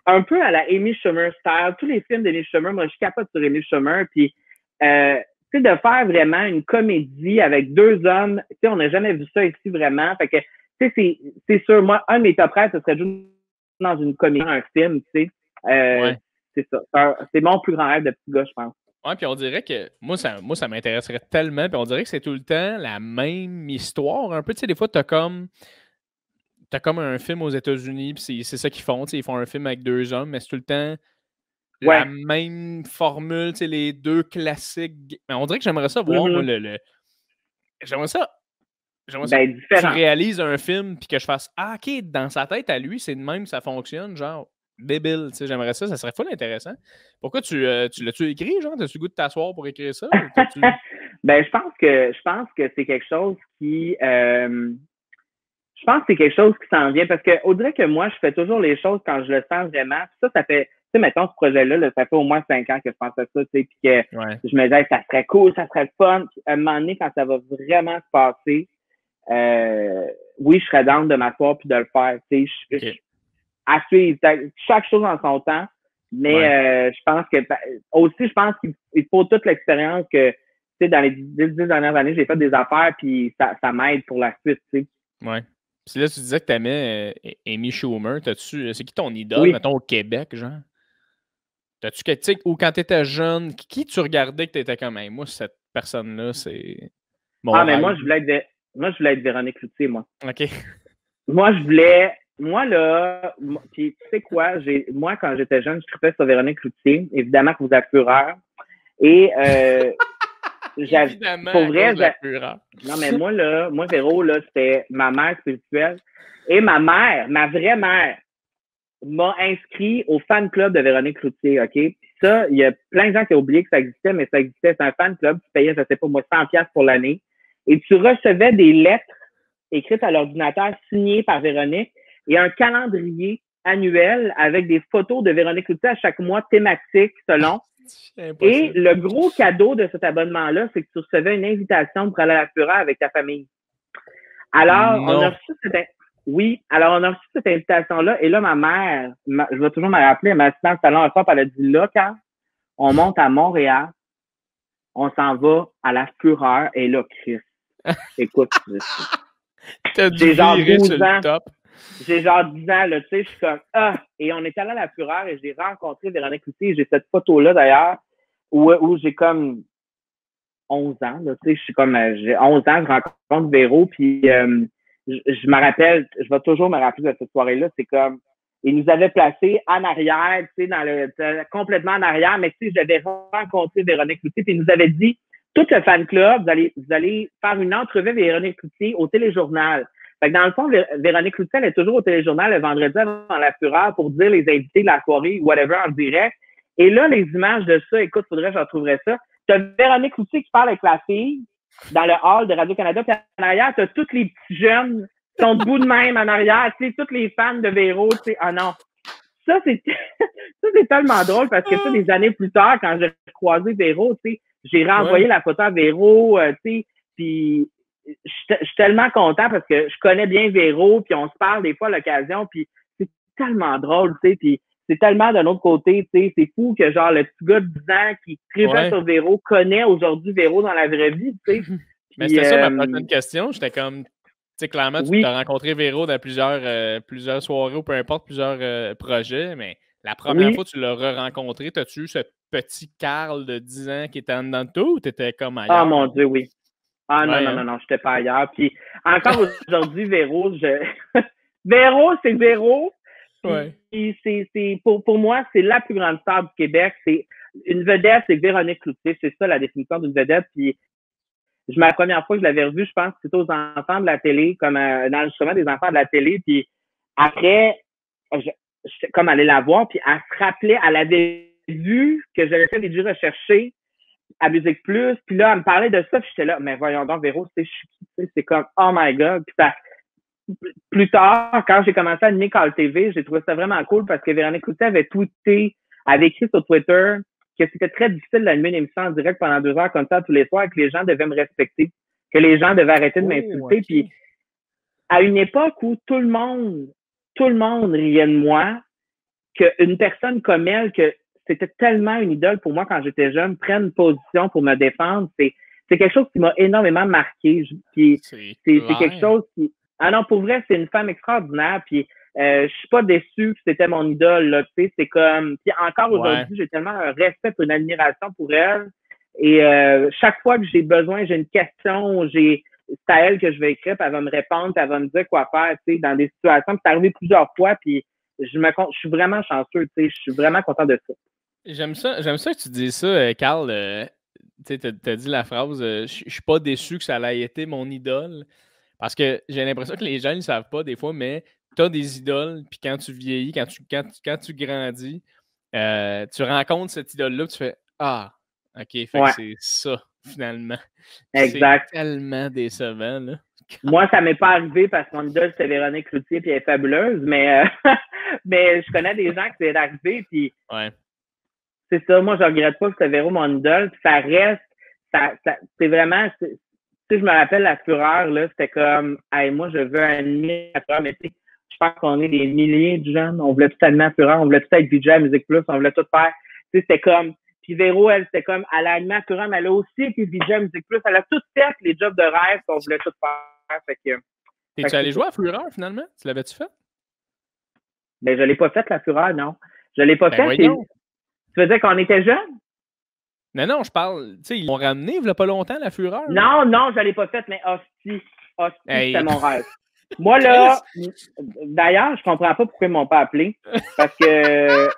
un peu à la Amy Schumer style. Tous les films d'Amy Schumer, moi, je capote sur Amy Schumer. Puis, euh, tu sais, de faire vraiment une comédie avec deux hommes, tu sais, on n'a jamais vu ça ici vraiment. Fait que, tu sais, c'est sûr, moi, un de mes top rêves, ce serait juste dans une comédie, un film, tu sais. Euh, Ouais. C'est ça. C'est mon plus grand rêve de petit gars, je pense. Ouais, puis on dirait que moi, ça, moi, ça m'intéresserait tellement. Puis on dirait que c'est tout le temps la même histoire. Un peu, tu sais, des fois, t'as comme. T'as comme un film aux États-Unis, puis c'est ça qu'ils font. Ils font un film avec deux hommes, mais c'est tout le temps Ouais. la même formule, les deux classiques. Mais on dirait que j'aimerais ça voir, Mm-hmm. moi, le. le... J'aimerais ça. J'aimerais Ben, ça que différent. tu réalises un film, puis que je fasse Ah, ok, dans sa tête à lui, c'est de même, ça fonctionne, genre. Débile, tu sais, j'aimerais ça, ça serait full intéressant. Pourquoi tu, euh, tu l'as-tu écrit, genre? T'as-tu le goût de t'asseoir pour écrire ça? Ou ben, je pense que je pense que c'est quelque chose qui euh, je pense que c'est quelque chose qui s'en vient parce que on dirait que moi, je fais toujours les choses quand je le sens vraiment. Ça, ça fait, tu sais, mettons ce projet-là, là, ça fait au moins cinq ans que je pense à ça, tu sais, puis que ouais. je me disais ça serait cool, ça serait fun. Puis à un moment donné, quand ça va vraiment se passer, euh, oui, je serais down de m'asseoir puis de le faire. Tu sais, je, okay. je, à suivre chaque chose en son temps. Mais ouais. euh, je pense que aussi, je pense qu'il faut toute l'expérience que, tu sais, dans les dix dernières années, j'ai fait des affaires, puis ça, ça m'aide pour la suite, tu sais. Ouais. Puis là, tu disais que tu aimais euh, Amy Schumer. C'est qui ton idole, oui. mettons, au Québec, genre? T'as-tu que, tu sais, ou quand t'étais jeune, qui tu regardais que t'étais comme, hey, moi, cette personne-là, c'est mon Ah, mais rêve. moi, je voulais être, moi, je voulais être Véronique Cloutier, moi. OK. Moi, je voulais, moi, là, puis tu sais quoi, j'ai, moi, quand j'étais jeune, je tripais sur Véronique Cloutier, évidemment que vous êtes fureur. Et, euh, j'avais, évidemment, pour à vrai, cause de la fureur. Non, mais moi, là, moi, Véro, là, c'était ma mère spirituelle. Et ma mère, ma vraie mère, m'a inscrit au fan club de Véronique Cloutier, OK? Puis ça, il y a plein de gens qui ont oublié que ça existait, mais ça existait. C'est un fan club, tu payais, je sais pas moi, cent dollars pour l'année. Et tu recevais des lettres écrites à l'ordinateur signées par Véronique et un calendrier annuel avec des photos de Véronique Cloutier à chaque mois thématiques selon. Et le gros cadeau de cet abonnement-là, c'est que tu recevais une invitation pour aller à la Fureur avec ta famille. Alors, non. on a reçu cette, oui, alors on a reçu cette invitation-là, et là, ma mère, ma, je vais toujours me rappeler, elle m'a assis dans le salon un soir, elle a dit, là, quand on monte à Montréal, on s'en va à la Fureur, et là, Chris, écoute, j'ai genre douze ans, j'ai genre dix ans, là, tu sais, je suis comme, ah, et on est allé à la Fureur, et j'ai rencontré Véronique Cloutier, j'ai cette photo-là, d'ailleurs, où, où j'ai comme onze ans, là, tu sais, je suis comme, j'ai onze ans, je rencontre Véro, puis euh, je, je me rappelle, je vais toujours me rappeler de cette soirée-là, c'est comme, il nous avait placés en arrière, tu sais, dans le, complètement en arrière, mais tu sais, j'avais rencontré Véronique Cloutier, puis il nous avait dit, tout le fan club, vous allez, vous allez faire une entrevue avec Véronique Cloutier au téléjournal. Fait que dans le fond, Véronique Cloutier, elle est toujours au téléjournal le vendredi avant la Fureur pour dire les invités de la soirée, whatever, en direct. Et là, les images de ça, écoute, faudrait que j'en trouverais ça. T'as Véronique Cloutier qui parle avec la fille dans le hall de Radio-Canada, puis en arrière, t'as tous les petits jeunes qui sont debout de même en arrière, tu sais, tous les fans de Véro, tu sais, ah non. Ça, c'est, ça, c'est tellement drôle parce que ça, des années plus tard, quand j'ai croisé Véro, tu sais, j'ai renvoyé ouais. la photo à Véro, euh, tu sais, puis je suis tellement content parce que je connais bien Véro, puis on se parle des fois à l'occasion, puis c'est tellement drôle, tu sais, puis c'est tellement d'un autre côté, tu sais, c'est fou que genre le petit gars de dix ans qui tripait ouais. sur Véro connaît aujourd'hui Véro dans la vraie vie, tu sais. Mais c'était euh, ça ma prochaine question, j'étais comme, tu sais, clairement, tu oui. as rencontré Véro dans plusieurs, euh, plusieurs soirées ou peu importe, plusieurs euh, projets, mais la première oui. fois que tu l'as re-rencontré, as-tu eu ce petit Carl de dix ans qui était en dedans de toi ou t'étais comme ailleurs? Ah, mon Dieu, oui. Ah, non, ouais, non, hein? non, non, j'étais pas ailleurs. Puis encore aujourd'hui, Véro, je... Véro, c'est Véro. Ouais. C'est, c'est, pour, pour moi, c'est la plus grande star du Québec. C'est une vedette, c'est Véronique Cloutier. C'est ça la définition d'une vedette. Puis, je, la première fois que je l'avais revue, je pense que c'était aux enfants de la télé, comme euh, un enregistrement des enfants de la télé. Puis après, je, je comme aller la voir, puis elle se rappelait, elle avait vu que j'avais fait des jeux recherchés à Musique Plus. Puis là, elle me parlait de ça, puis j'étais là, mais voyons donc, Véro, c'est c'est comme, oh my God. Puis ça, plus tard, quand j'ai commencé à animer Call T V, j'ai trouvé ça vraiment cool parce que Véronique Cloutier avait tweeté, avait écrit sur Twitter que c'était très difficile d'animer une émission en direct pendant deux heures comme ça tous les soirs et que les gens devaient me respecter, que les gens devaient arrêter de oh, m'insulter. Okay. Puis à une époque où tout le monde, tout le monde riait de moi, qu'une personne comme elle, que c'était tellement une idole pour moi quand j'étais jeune, prenne position pour me défendre, c'est, c'est quelque chose qui m'a énormément marqué. Puis c'est, c'est, c'est quelque chose qui... Ah non, pour vrai, c'est une femme extraordinaire, puis euh, je suis pas déçue que c'était mon idole, là, tu sais, c'est comme... Puis encore aujourd'hui, ouais. j'ai tellement un respect et une admiration pour elle, et euh, chaque fois que j'ai besoin, j'ai une question, j'ai... c'est à elle que je vais écrire, puis elle va me répondre, puis elle va me dire quoi faire, tu sais, dans des situations. Puis c'est arrivé plusieurs fois, puis je me je suis vraiment chanceux, tu sais, je suis vraiment content de ça. J'aime ça, j'aime ça que tu dis ça, Carl. Euh, tu sais, t'as dit la phrase euh, « Je suis pas déçu que ça ait été mon idole ». Parce que j'ai l'impression que les gens ne savent pas des fois, mais tu as des idoles, puis quand tu vieillis, quand tu, quand, quand tu grandis, euh, tu rencontres cette idole-là, tu fais « Ah, OK, fait ouais. que c'est ça, finalement. » Exact. C'est tellement décevant, là. Moi, ça m'est pas arrivé parce que mon idole, c'était Véronique Cloutier, puis elle est fabuleuse, mais, euh, mais je connais des gens qui c'est arrivé, puis ouais. c'est ça. Moi, je regrette pas que c'était Véro, mon idole, puis ça reste, ça, ça, c'est vraiment, tu sais, je me rappelle la fureur, là, c'était comme, hey, moi, je veux un ennemi à fureur, mais tu sais, je pense qu'on est des milliers de jeunes, on voulait tout tellement fureur, on voulait tout être D J à Musique Plus, on voulait tout faire, tu sais, c'était comme, puis Véro, elle, c'était comme, elle a animé à fureur, mais elle a aussi été D J à Musique Plus, elle a tout fait les jobs de rêve qu'on voulait tout faire, fait que... T'es-tu allé jouer à Fureur, finalement? Tu l'avais-tu fait? Ben, je l'ai pas fait, la Fureur, non. Je l'ai pas ben fait. Voyons. Tu veux dire qu'on était jeunes? Non, non, je parle... Tu sais, ils l'ont ramené il y a pas longtemps, la Fureur. Non, non, je l'ai pas fait, mais hostie, hostie, hey. C'était mon rêve. Moi, là, d'ailleurs, je comprends pas pourquoi ils m'ont pas appelé. Parce que,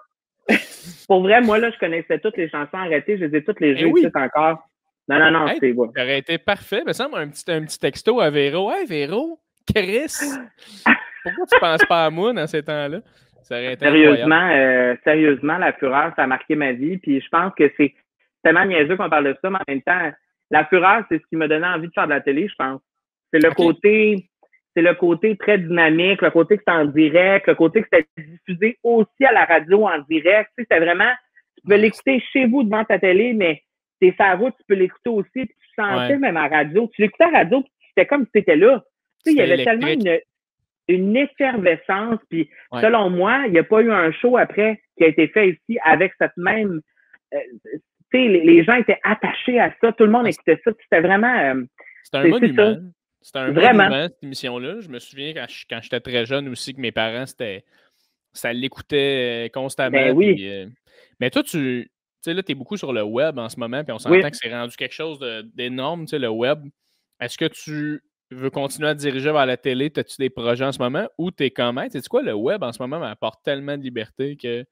pour vrai, moi, là, je connaissais toutes les chansons arrêtées, je les ai toutes les jouées hey, oui. encore. Non, non, non, hey, c'est bon. Ça aurait été parfait. Mais ça me semble un petit, un petit texto à Véro. Hey, Véro, Chris, pourquoi tu penses pas à moi dans ces temps-là? Ça aurait été sérieusement, euh, sérieusement, la Fureur, ça a marqué ma vie. Puis je pense que c'est tellement niaiseux qu'on parle de ça, mais en même temps, la Fureur, c'est ce qui m'a donné envie de faire de la télé, je pense. C'est le okay. côté, c'est le côté très dynamique, le côté que c'était en direct, le côté que c'était diffusé aussi à la radio en direct. Tu sais, c'était vraiment, tu pouvais l'écouter chez vous devant ta télé, mais t'es sur la route, tu peux l'écouter aussi, puis tu sentais ouais. même à la radio. Tu l'écoutais à la radio, puis c'était comme si t'étais là. Tu sais, il y avait électrique. tellement une, une effervescence, puis ouais. selon moi, il n'y a pas eu un show après qui a été fait ici avec cette même... Euh, tu sais, les, les gens étaient attachés à ça, tout le monde écoutait ça, c'était vraiment... Euh, c'était un monument. C'était un vraiment. monument, cette émission-là. Je me souviens quand, je, quand j'étais très jeune aussi que mes parents, c'était ça l'écoutait constamment. Ben oui. Puis, euh, mais toi, tu sais, là, tu es beaucoup sur le web en ce moment, puis on s'entend oui. que c'est rendu quelque chose de, d'énorme, tu sais, le web. Est-ce que tu veux continuer à te diriger vers la télé? As-tu des projets en ce moment? Ou tu es comment? Tu sais quoi, le web en ce moment m'apporte tellement de liberté que...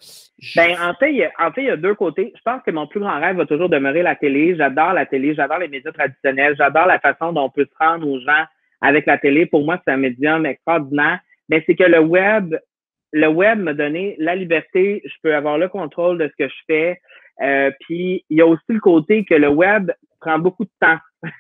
Ben, en fait, il y a, en fait, il y a deux côtés. Je pense que mon plus grand rêve va toujours demeurer la télé. J'adore la télé, j'adore les médias traditionnels, j'adore la façon dont on peut se rendre aux gens avec la télé. Pour moi, c'est un médium extraordinaire. Mais c'est que le web, le web m'a donné la liberté. Je peux avoir le contrôle de ce que je fais. Euh, puis, il y a aussi le côté que le web prend beaucoup de temps.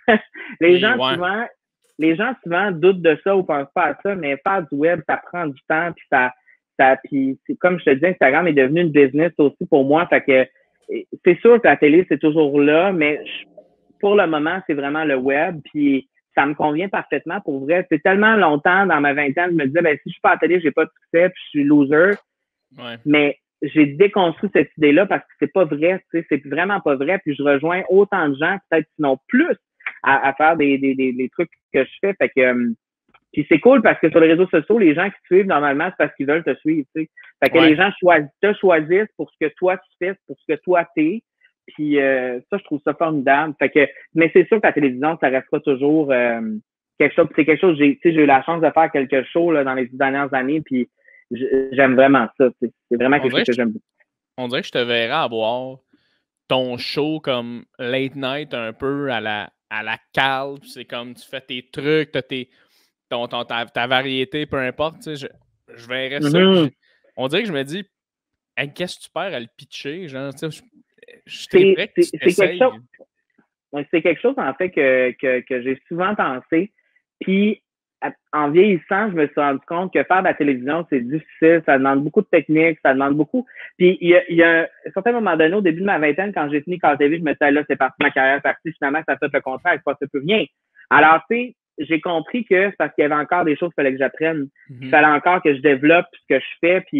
les, gens ouais. souvent, les gens souvent doutent de ça ou pensent pas à ça, mais faire du web, ça prend du temps, puis ça... Ça, puis c'est comme je te dis, Instagram est devenu une business aussi pour moi. Fait que c'est sûr que la télé, c'est toujours là, mais je, pour le moment, c'est vraiment le web. Puis ça me convient parfaitement pour vrai. C'est tellement longtemps dans ma vingtaine, je me disais, ben si je suis pas à la télé, j'ai pas de succès, puis je suis loser. Ouais. Mais j'ai déconstruit cette idée-là parce que c'est pas vrai, tu sais, c'est vraiment pas vrai. Puis je rejoins autant de gens, peut-être sinon plus, à, à faire des, des, des, des trucs que je fais. Fait que euh, puis c'est cool parce que sur les réseaux sociaux, les gens qui te suivent, normalement, c'est parce qu'ils veulent te suivre, tu sais. Fait que ouais. les gens choisissent, te choisissent pour ce que toi tu fais, pour ce que toi t'es. Puis euh, ça, je trouve ça formidable. Fait que, mais c'est sûr que la télévision, ça restera toujours euh, quelque chose. C'est quelque chose, j'ai, tu sais, j'ai eu la chance de faire quelques shows là, dans les dix dernières années, puis j'aime vraiment ça. C'est, c'est vraiment quelque chose que, que j'aime beaucoup. On dirait que je te verrais avoir ton show comme late night un peu à la à la Carl. C'est comme tu fais tes trucs, t'as tes Ton, ton, ta, ta variété, peu importe, tu sais, je, je verrais ça. Mm-hmm. Je, on dirait que je me dis, hey, qu'est-ce que tu perds à le pitcher? Genre, tu sais, je, je c'est, prêt que c'est, tu c'est, quelque chose, c'est quelque chose, en fait, que, que, que j'ai souvent pensé. Puis, en vieillissant, je me suis rendu compte que faire de la télévision, c'est difficile, ça demande beaucoup de technique, ça demande beaucoup. Puis, il y a, il y a un, un certain moment donné, au début de ma vingtaine, quand j'ai fini Call T V, je me disais, là, c'est parti, ma carrière est partie, finalement, ça fait le contraire, je ne plus rien. Alors, tu sais, j'ai compris que c'est parce qu'il y avait encore des choses qu'il fallait que j'apprenne. Mm-hmm. Il fallait encore que je développe ce que je fais. Puis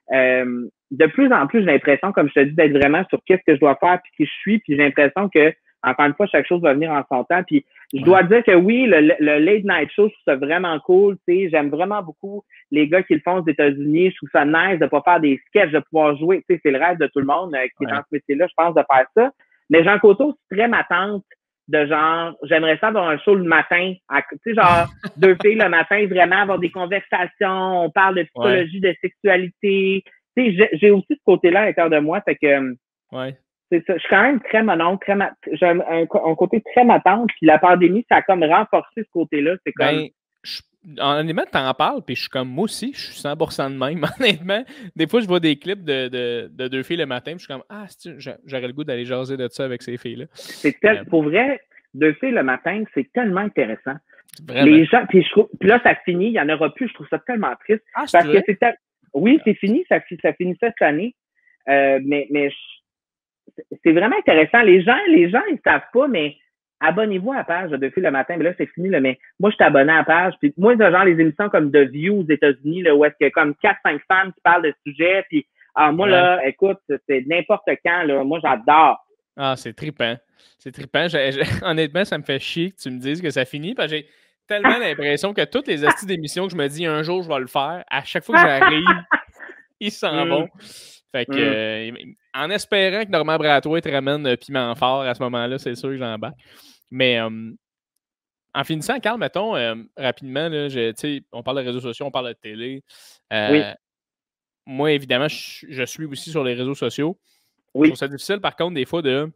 euh, de plus en plus, j'ai l'impression, comme je te dis, d'être vraiment sur qu'est-ce que je dois faire puis qui je suis. Puis j'ai l'impression que, encore une fois, chaque chose va venir en son temps. Puis je Ouais. dois dire que oui, le, le late night show, je trouve ça vraiment cool. Tu sais, j'aime vraiment beaucoup les gars qui le font aux États-Unis. Je trouve ça nice de pas faire des sketchs, de pouvoir jouer. Tu sais, c'est le rêve de tout le monde euh, qui Ouais. est dans ce métier-là, je pense, de faire ça. Mais Jean Cocteau, c'est très ma tante de genre, j'aimerais ça avoir un show le matin. Tu sais, genre, deux filles le matin, vraiment avoir des conversations, on parle de psychologie, ouais. de sexualité. Tu sais, j'ai aussi ce côté-là à l'intérieur de moi, fait que ouais. c'est ça. Je suis quand même très mononcle, très ma... j'ai un, un, un côté très matante, puis la pandémie, ça a comme renforcé ce côté-là. C'est comme. Ben, je, honnêtement, t'en parles, puis je suis comme moi aussi, je suis cent pour cent de même. Honnêtement, des fois, je vois des clips de, de, de deux filles le matin, puis je suis comme ah, j'aurais le goût d'aller jaser de ça avec ces filles-là. C'est tel... euh, pour vrai, deux filles le matin, c'est tellement intéressant. Vraiment. Les gens, puis je trouve, puis là, ça finit, il n'y en aura plus, je trouve ça tellement triste. Ah, parce que c'est tel... Oui, c'est fini, ça, ça finissait cette année. Euh, mais mais je... c'est vraiment intéressant. Les gens, les gens, ils savent pas, mais abonnez-vous à la page de Deux filles le matin. Mais là, c'est fini, là, mais moi, je suis abonné à la page. Puis moi, c'est genre les émissions comme The View aux États-Unis, là, où est-ce qu'il y a comme quatre cinq femmes qui parlent de sujets. Puis alors, moi, ouais. là, écoute, c'est n'importe quand, là. Moi, j'adore. Ah, c'est trippant. C'est trippant. J'ai, j'ai... Honnêtement, ça me fait chier que tu me dises que ça finit, parce que j'ai tellement l'impression que toutes les astuces d'émissions que je me dis un jour, je vais le faire, à chaque fois que j'arrive, ils s'en mm. vont. Fait que, mm. euh, en espérant que Normand Bratois te ramène euh, Piment Fort à ce moment-là, c'est sûr que j'en bats. Mais euh, en finissant, Carl, mettons, euh, rapidement, là, je, on parle de réseaux sociaux, on parle de télé. Euh, oui. Moi, évidemment, je, je suis aussi sur les réseaux sociaux. Oui. Je trouve ça difficile, par contre, des fois, de,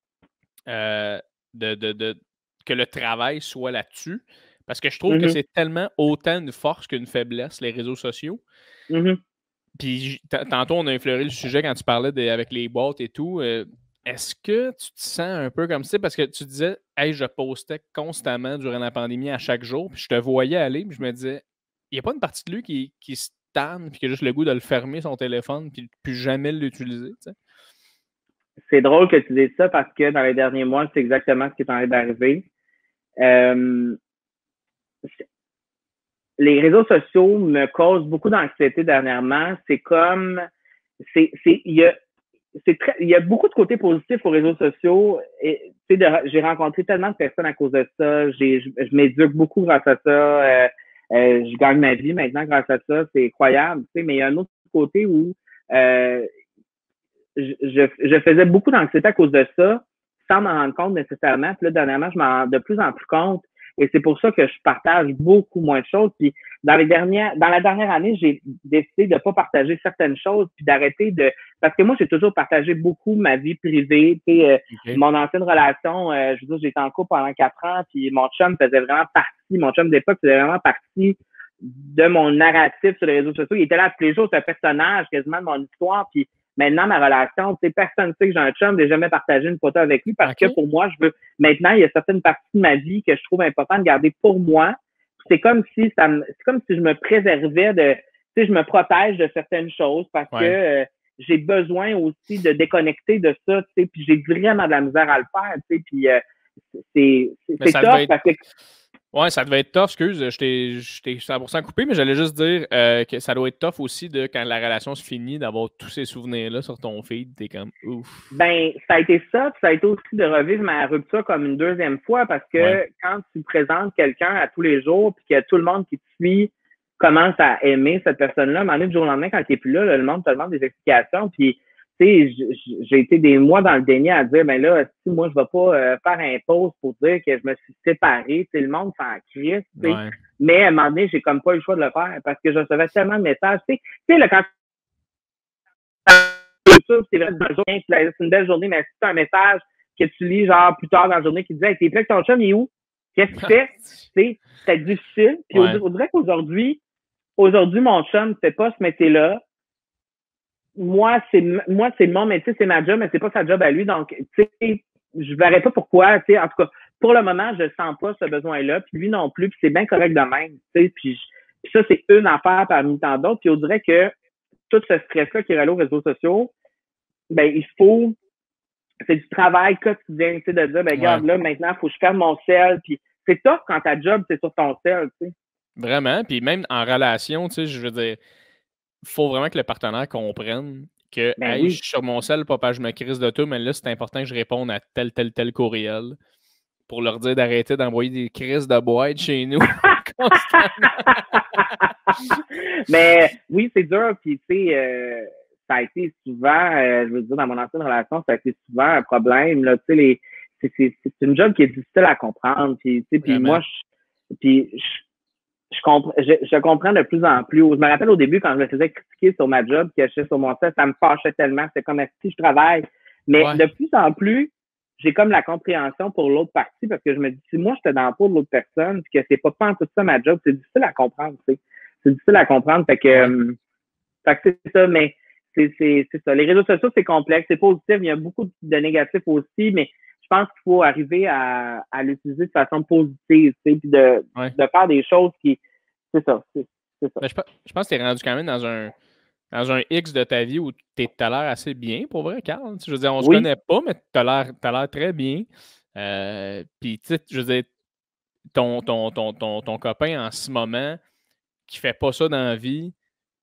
euh, de, de, de que le travail soit là-dessus. Parce que je trouve mm-hmm. que c'est tellement autant une force qu'une faiblesse, les réseaux sociaux. Mm-hmm. Puis tantôt, on a effleuré le sujet quand tu parlais de, avec les boîtes et tout. Euh, est-ce que tu te sens un peu comme ça? Parce que tu disais, hey, je postais constamment durant la pandémie à chaque jour, puis je te voyais aller, puis je me disais, il n'y a pas une partie de lui qui, qui se tanne, puis qui a juste le goût de le fermer, son téléphone, puis plus jamais l'utiliser, tu sais? C'est drôle que tu dises ça parce que dans les derniers mois, c'est exactement ce qui est en train d'arriver. Euh, les réseaux sociaux me causent beaucoup d'anxiété dernièrement. C'est comme, c'est, c'est, il y a, c'est très, il y a beaucoup de côtés positifs aux réseaux sociaux. Et, tu sais, j'ai rencontré tellement de personnes à cause de ça. J'ai, je, je m'éduque beaucoup grâce à ça. Euh, euh, je gagne ma vie maintenant grâce à ça. C'est incroyable. Tu sais, mais il y a un autre côté où euh, je, je, je faisais beaucoup d'anxiété à cause de ça, sans m'en rendre compte nécessairement. Puis là, dernièrement, je m'en rends de plus en plus compte. Et c'est pour ça que je partage beaucoup moins de choses. Puis dans les dernières, dans la dernière année, j'ai décidé de pas partager certaines choses, puis d'arrêter de, parce que moi, j'ai toujours partagé beaucoup ma vie privée. Tu sais, okay. Mon ancienne relation, euh, je veux dire, j'étais en couple pendant quatre ans, puis mon chum faisait vraiment partie, mon chum d'époque faisait vraiment partie de mon narratif sur les réseaux sociaux. Il était là tous les jours, c'est un personnage quasiment de mon histoire. Puis maintenant, ma relation, tu sais, personne ne sait que j'ai un chum, j'ai jamais partagé une photo avec lui parce okay. que pour moi, je veux, maintenant, il y a certaines parties de ma vie que je trouve important de garder pour moi. C'est comme si ça me, c'est comme si je me préservais de, tu sais, je me protège de certaines choses parce ouais. que euh, j'ai besoin aussi de déconnecter de ça, tu sais, puis j'ai vraiment de la misère à le faire, tu sais, puis euh, c'est, c'est, c'est tough être... parce que ouais, ça devait être tough, excuse, je t'ai, je t'ai cent pour cent coupé, mais j'allais juste dire euh, que ça doit être tough aussi de quand la relation se finit, d'avoir tous ces souvenirs-là sur ton feed, t'es comme ouf. Ben, ça a été ça, puis ça a été aussi de revivre ma rupture comme une deuxième fois, parce que ouais. quand tu présentes quelqu'un à tous les jours, puis que tout le monde qui te suit commence à aimer cette personne-là, à un moment donné, du jour au lendemain, quand il n'est plus là, là, le monde te demande des explications, puis tu sais, j'ai été des mois dans le déni à dire, ben là, si moi, je vais pas euh, faire un post pour dire que je me suis séparé, tu sais, le monde s'en crie, tu sais. Ouais. Mais à un moment donné, j'ai comme pas eu le choix de le faire parce que je recevais tellement de messages, tu sais, tu sais, là, quand c'est une belle journée, mais si tu as un message que tu lis, genre, plus tard dans la journée qui disait, hey, t'es prêt que ton chum, il est où? Qu'est-ce que tu fais? Tu sais, c'est difficile. Puis, ouais. on dirait qu'aujourd'hui, aujourd'hui, mon chum fait pas ce métier-là. Moi, c'est, moi, c'est mon métier, c'est ma job, mais c'est pas sa job à lui. Donc, tu sais, je verrais pas pourquoi, tu sais, en tout cas, pour le moment, je sens pas ce besoin-là, puis lui non plus, puis c'est bien correct de même, tu sais, puis, puis ça, c'est une affaire parmi tant d'autres, puis on dirait que tout ce stress-là qui est relié aux réseaux sociaux, ben, il faut, c'est du travail quotidien, tu sais, de dire, ben, regarde, ouais. là, maintenant, il faut que je ferme mon sel, puis c'est tough quand ta job, c'est sur ton sel, tu sais. Vraiment, puis même en relation, tu sais, je veux dire, faut vraiment que le partenaire comprenne que Ben hey, oui. je suis sur mon sel, papa, je me crise de tout, mais là, c'est important que je réponde à tel, tel, tel courriel pour leur dire d'arrêter d'envoyer des crises de boîte chez nous constamment. Mais oui, c'est dur, puis tu sais, euh, ça a été souvent, euh, je veux dire, dans mon ancienne relation, ça a été souvent un problème, là, tu sais, les, c'est, c'est, c'est une job qui est difficile à comprendre, puis tu sais, puis moi, je, puis je, je, comprends, je, je comprends de plus en plus. Je me rappelle au début, quand je me faisais critiquer sur ma job, que je suis sur mon set, ça me fâchait tellement, c'est comme si je travaille, mais Ouais. de plus en plus, j'ai comme la compréhension pour l'autre partie, parce que je me dis, si moi, j'étais dans la peau de l'autre personne, puis que c'est pas pas tout ça ma job, c'est difficile à comprendre, tu sais. C'est difficile à comprendre. Fait que, ouais. euh, fait que c'est ça, mais c'est, c'est, c'est ça. Les réseaux sociaux, c'est complexe, c'est positif. Il y a beaucoup de négatifs aussi, mais je pense qu'il faut arriver à, à l'utiliser de façon positive, tu sais, puis de, ouais. de faire des choses qui. C'est ça. C'est, c'est ça. Ben, je, je pense que tu es rendu quand même dans un, dans un X de ta vie où tu as l'air assez bien, pour vrai, Carl. Je veux dire, on ne oui. se connaît pas, mais tu as l'air, t'as l'air très bien. Euh, puis, tu sais, je veux dire, ton, ton, ton, ton, ton copain en ce moment qui fait pas ça dans la vie,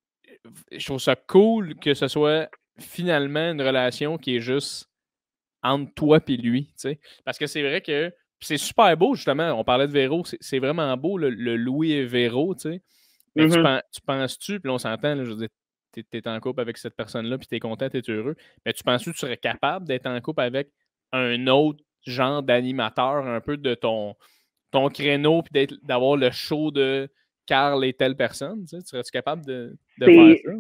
je trouve ça cool que ce soit finalement une relation qui est juste entre toi et lui, tu sais. Parce que c'est vrai que c'est super beau, justement. On parlait de Véro, c'est, c'est vraiment beau, le, le Louis et Véro, tu sais. Mais mm-hmm. tu, penses, tu penses-tu, puis là, on s'entend, là, je veux dire, t'es, t'es en couple avec cette personne-là, puis t'es content, t'es heureux. Mais tu penses-tu que tu serais capable d'être en couple avec un autre genre d'animateur, un peu de ton, ton créneau, puis d'être, d'avoir le show de Carl et telle personne? Tu sais, serais-tu capable de, de faire ça?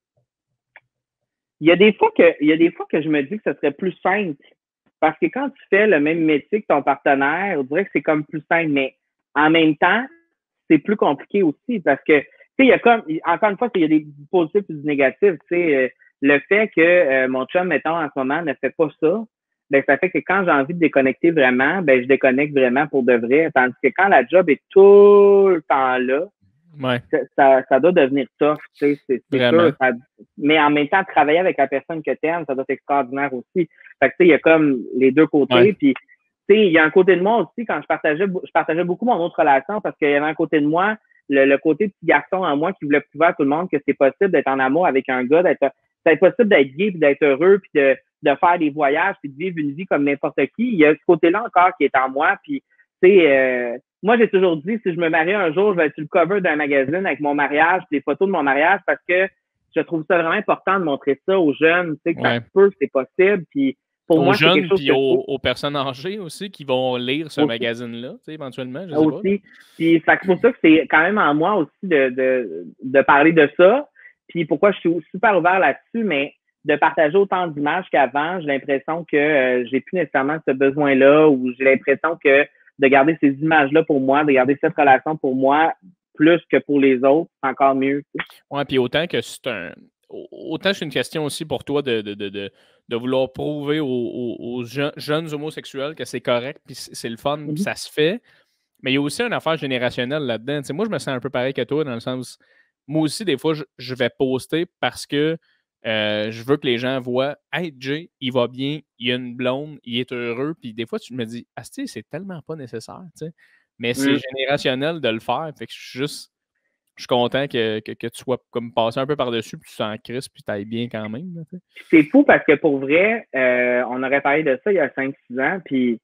Il y a des fois que, il y a des fois que je me dis que ce serait plus simple. Parce que quand tu fais le même métier que ton partenaire, on dirait que c'est comme plus simple. Mais en même temps, c'est plus compliqué aussi. Parce que, tu sais, il y a comme, encore une fois, il y a des positifs et des négatifs. Tu sais, euh, le fait que euh, mon chum, mettons, en ce moment, ne fait pas ça, ben, ça fait que quand j'ai envie de déconnecter vraiment, ben, je déconnecte vraiment pour de vrai. Tandis que quand la job est tout le temps là, ouais. ça, ça, ça doit devenir tough, tu sais, c'est, c'est sûr. Ça, mais en même temps, travailler avec la personne que tu aimes, ça doit être extraordinaire aussi. Fait que, tu sais, il y a comme les deux côtés. Ouais. Puis, tu sais, il y a un côté de moi aussi, quand je partageais, je partageais beaucoup mon autre relation parce qu'il y avait un côté de moi, le, le côté petit garçon en moi qui voulait prouver à tout le monde que c'est possible d'être en amour avec un gars, d'être, c'est possible d'être gay puis d'être heureux puis de, de faire des voyages puis de vivre une vie comme n'importe qui. Il y a ce côté-là encore qui est en moi. Puis, tu sais, euh, moi, j'ai toujours dit, si je me marie un jour, je vais être sur le cover d'un magazine avec mon mariage, des photos de mon mariage, parce que je trouve ça vraiment important de montrer ça aux jeunes, tu sais, que ouais. ça se peut, c'est possible, puis pour aux moi, jeunes, c'est quelque chose puis que aux, aux personnes âgées aussi qui vont lire ce aussi. magazine-là, tu sais, éventuellement, je sais aussi. pas. Puis c'est pour ça que c'est quand même en moi aussi de, de, de parler de ça, puis pourquoi je suis super ouvert là-dessus, mais de partager autant d'images qu'avant, j'ai l'impression que euh, j'ai plus nécessairement ce besoin-là, ou j'ai l'impression que de garder ces images-là pour moi, de garder cette relation pour moi, plus que pour les autres, c'est encore mieux. Tu sais. Oui, puis autant que c'est un. Autant c'est une question aussi pour toi de, de, de, de, de vouloir prouver aux, aux, aux jeunes, jeunes homosexuels que c'est correct, puis c'est le fun, puis mm-hmm. ça se fait. Mais il y a aussi une affaire générationnelle là-dedans. Tu sais, moi, je me sens un peu pareil que toi, dans le sens. Moi aussi, des fois, je, je vais poster parce que euh, je veux que les gens voient hey, Jay, il va bien, il a une blonde, il est heureux. Puis des fois, tu me dis, ah, tu sais, c'est tellement pas nécessaire. Tu sais. Mais c'est mm. générationnel de le faire. Fait que je suis juste. Je suis content que, que, que tu sois comme passé un peu par-dessus, puis tu t'en crisses, puis tu ailles bien quand même. Là, c'est fou parce que pour vrai, euh, on aurait parlé de ça il y a cinq six ans, puis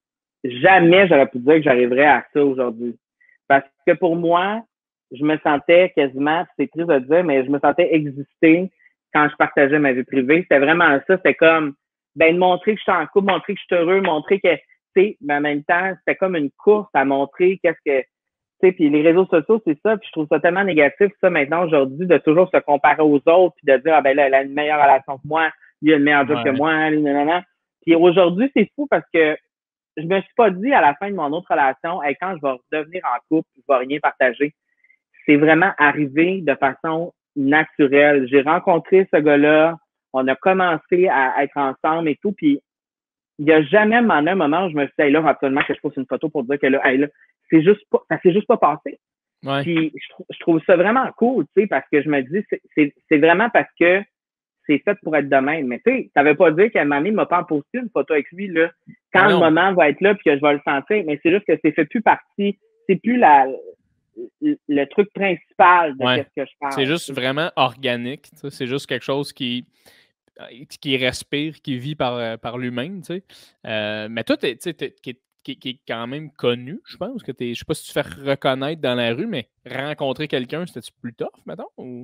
jamais j'aurais pu dire que j'arriverais à ça aujourd'hui. Parce que pour moi, je me sentais quasiment, c'est triste de dire, mais je me sentais exister quand je partageais ma vie privée. C'était vraiment ça. C'était comme, ben, de montrer que je suis en couple, montrer que je suis heureux, montrer que, tu sais, mais en même temps, c'était comme une course à montrer qu'est-ce que, tu sais, puis les réseaux sociaux, c'est ça, puis je trouve ça tellement négatif, ça, maintenant, aujourd'hui, de toujours se comparer aux autres, puis de dire, ah ben là, elle a une meilleure relation que moi, il a une meilleure job ouais. que moi, lui, nanana. Puis aujourd'hui, c'est fou parce que je me suis pas dit à la fin de mon autre relation, hey, quand je vais redevenir en couple, je vais rien partager. C'est vraiment arrivé de façon naturelle. J'ai rencontré ce gars-là, on a commencé à être ensemble et tout, puis il n'y a jamais un moment où je me suis dit, hey, là, absolument que je pose une photo pour dire que là, hey, là, c'est juste pas, ça s'est juste pas passé. Ouais. Puis je, je trouve ça vraiment cool, tu sais, parce que je me dis, c'est, c'est, c'est vraiment parce que c'est fait pour être de même. Mais tu sais, ça veut pas dire qu'à un moment donné, il m'a pas posté une photo avec lui, là, quand ah le moment va être là, puis que je vais le sentir. Mais c'est juste que c'est fait plus partie, c'est plus la, le, le truc principal de Ouais. ce que je parle. C'est juste vraiment organique. C'est juste quelque chose qui, qui respire, qui vit par, par l'humain. Euh, mais toi, tu sais, qui, qui, qui est quand même connu, je pense. que t'es, je sais pas si tu fais reconnaître dans la rue, mais rencontrer quelqu'un, c'était-tu plus tough, mettons? Ou...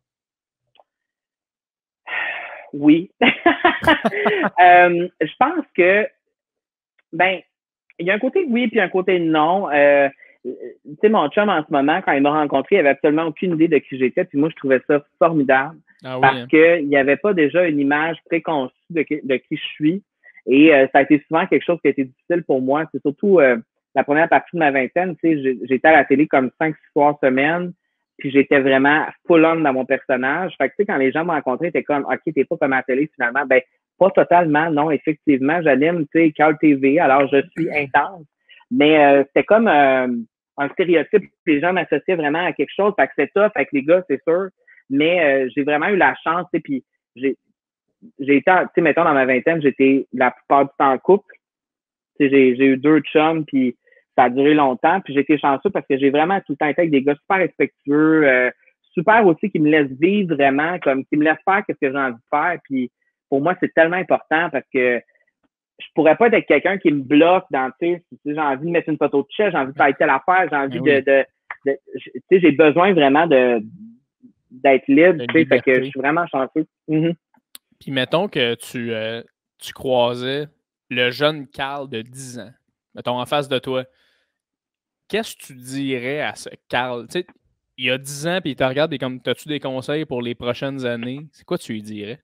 Oui. euh, je pense que, ben, il y a un côté oui, puis un côté non. Euh, tu sais, mon chum, en ce moment, quand il m'a rencontré, il avait absolument aucune idée de qui j'étais, puis moi, je trouvais ça formidable. Ah oui, parce hein. qu'il n'y avait pas déjà une image préconçue de, de qui je suis. Et euh, ça a été souvent quelque chose qui a été difficile pour moi. C'est surtout euh, la première partie de ma vingtaine, tu sais, j'étais à la télé comme cinq, six soirs semaine, puis j'étais vraiment full-on dans mon personnage. Fait que, tu sais, quand les gens me rencontraient, ils étaient comme, OK, t'es pas comme à la télé, finalement. Ben, pas totalement, non, effectivement. J'anime, tu sais, Carl T V, alors je suis intense. Mais euh, c'était comme euh, un stéréotype. Les gens m'associaient vraiment à quelque chose. Fait que c'est tough avec les gars, c'est sûr. Mais euh, j'ai vraiment eu la chance, tu sais, puis j'ai, j'ai été, tu sais, mettons, dans ma vingtaine, j'étais la plupart du temps en couple. Tu sais, j'ai, j'ai eu deux chums, puis ça a duré longtemps, puis j'ai été chanceux parce que j'ai vraiment tout le temps été avec des gars super respectueux, euh, super aussi qui me laissent vivre vraiment, comme qui me laissent faire ce que j'ai envie de faire, puis pour moi, c'est tellement important parce que je pourrais pas être quelqu'un qui me bloque dans, tu sais, si j'ai envie de mettre une photo de chef, j'ai envie de faire telle affaire, j'ai envie oui. de, de, de tu sais, j'ai besoin vraiment de d'être libre, tu sais, fait que je suis vraiment chanceux. Mm-hmm. Puis mettons que tu, euh, tu croisais le jeune Carl de dix ans, mettons en face de toi. Qu'est-ce que tu dirais à ce Carl? Tu sais, il y a dix ans, puis il te regarde et comme, as-tu des conseils pour les prochaines années? C'est quoi tu lui dirais?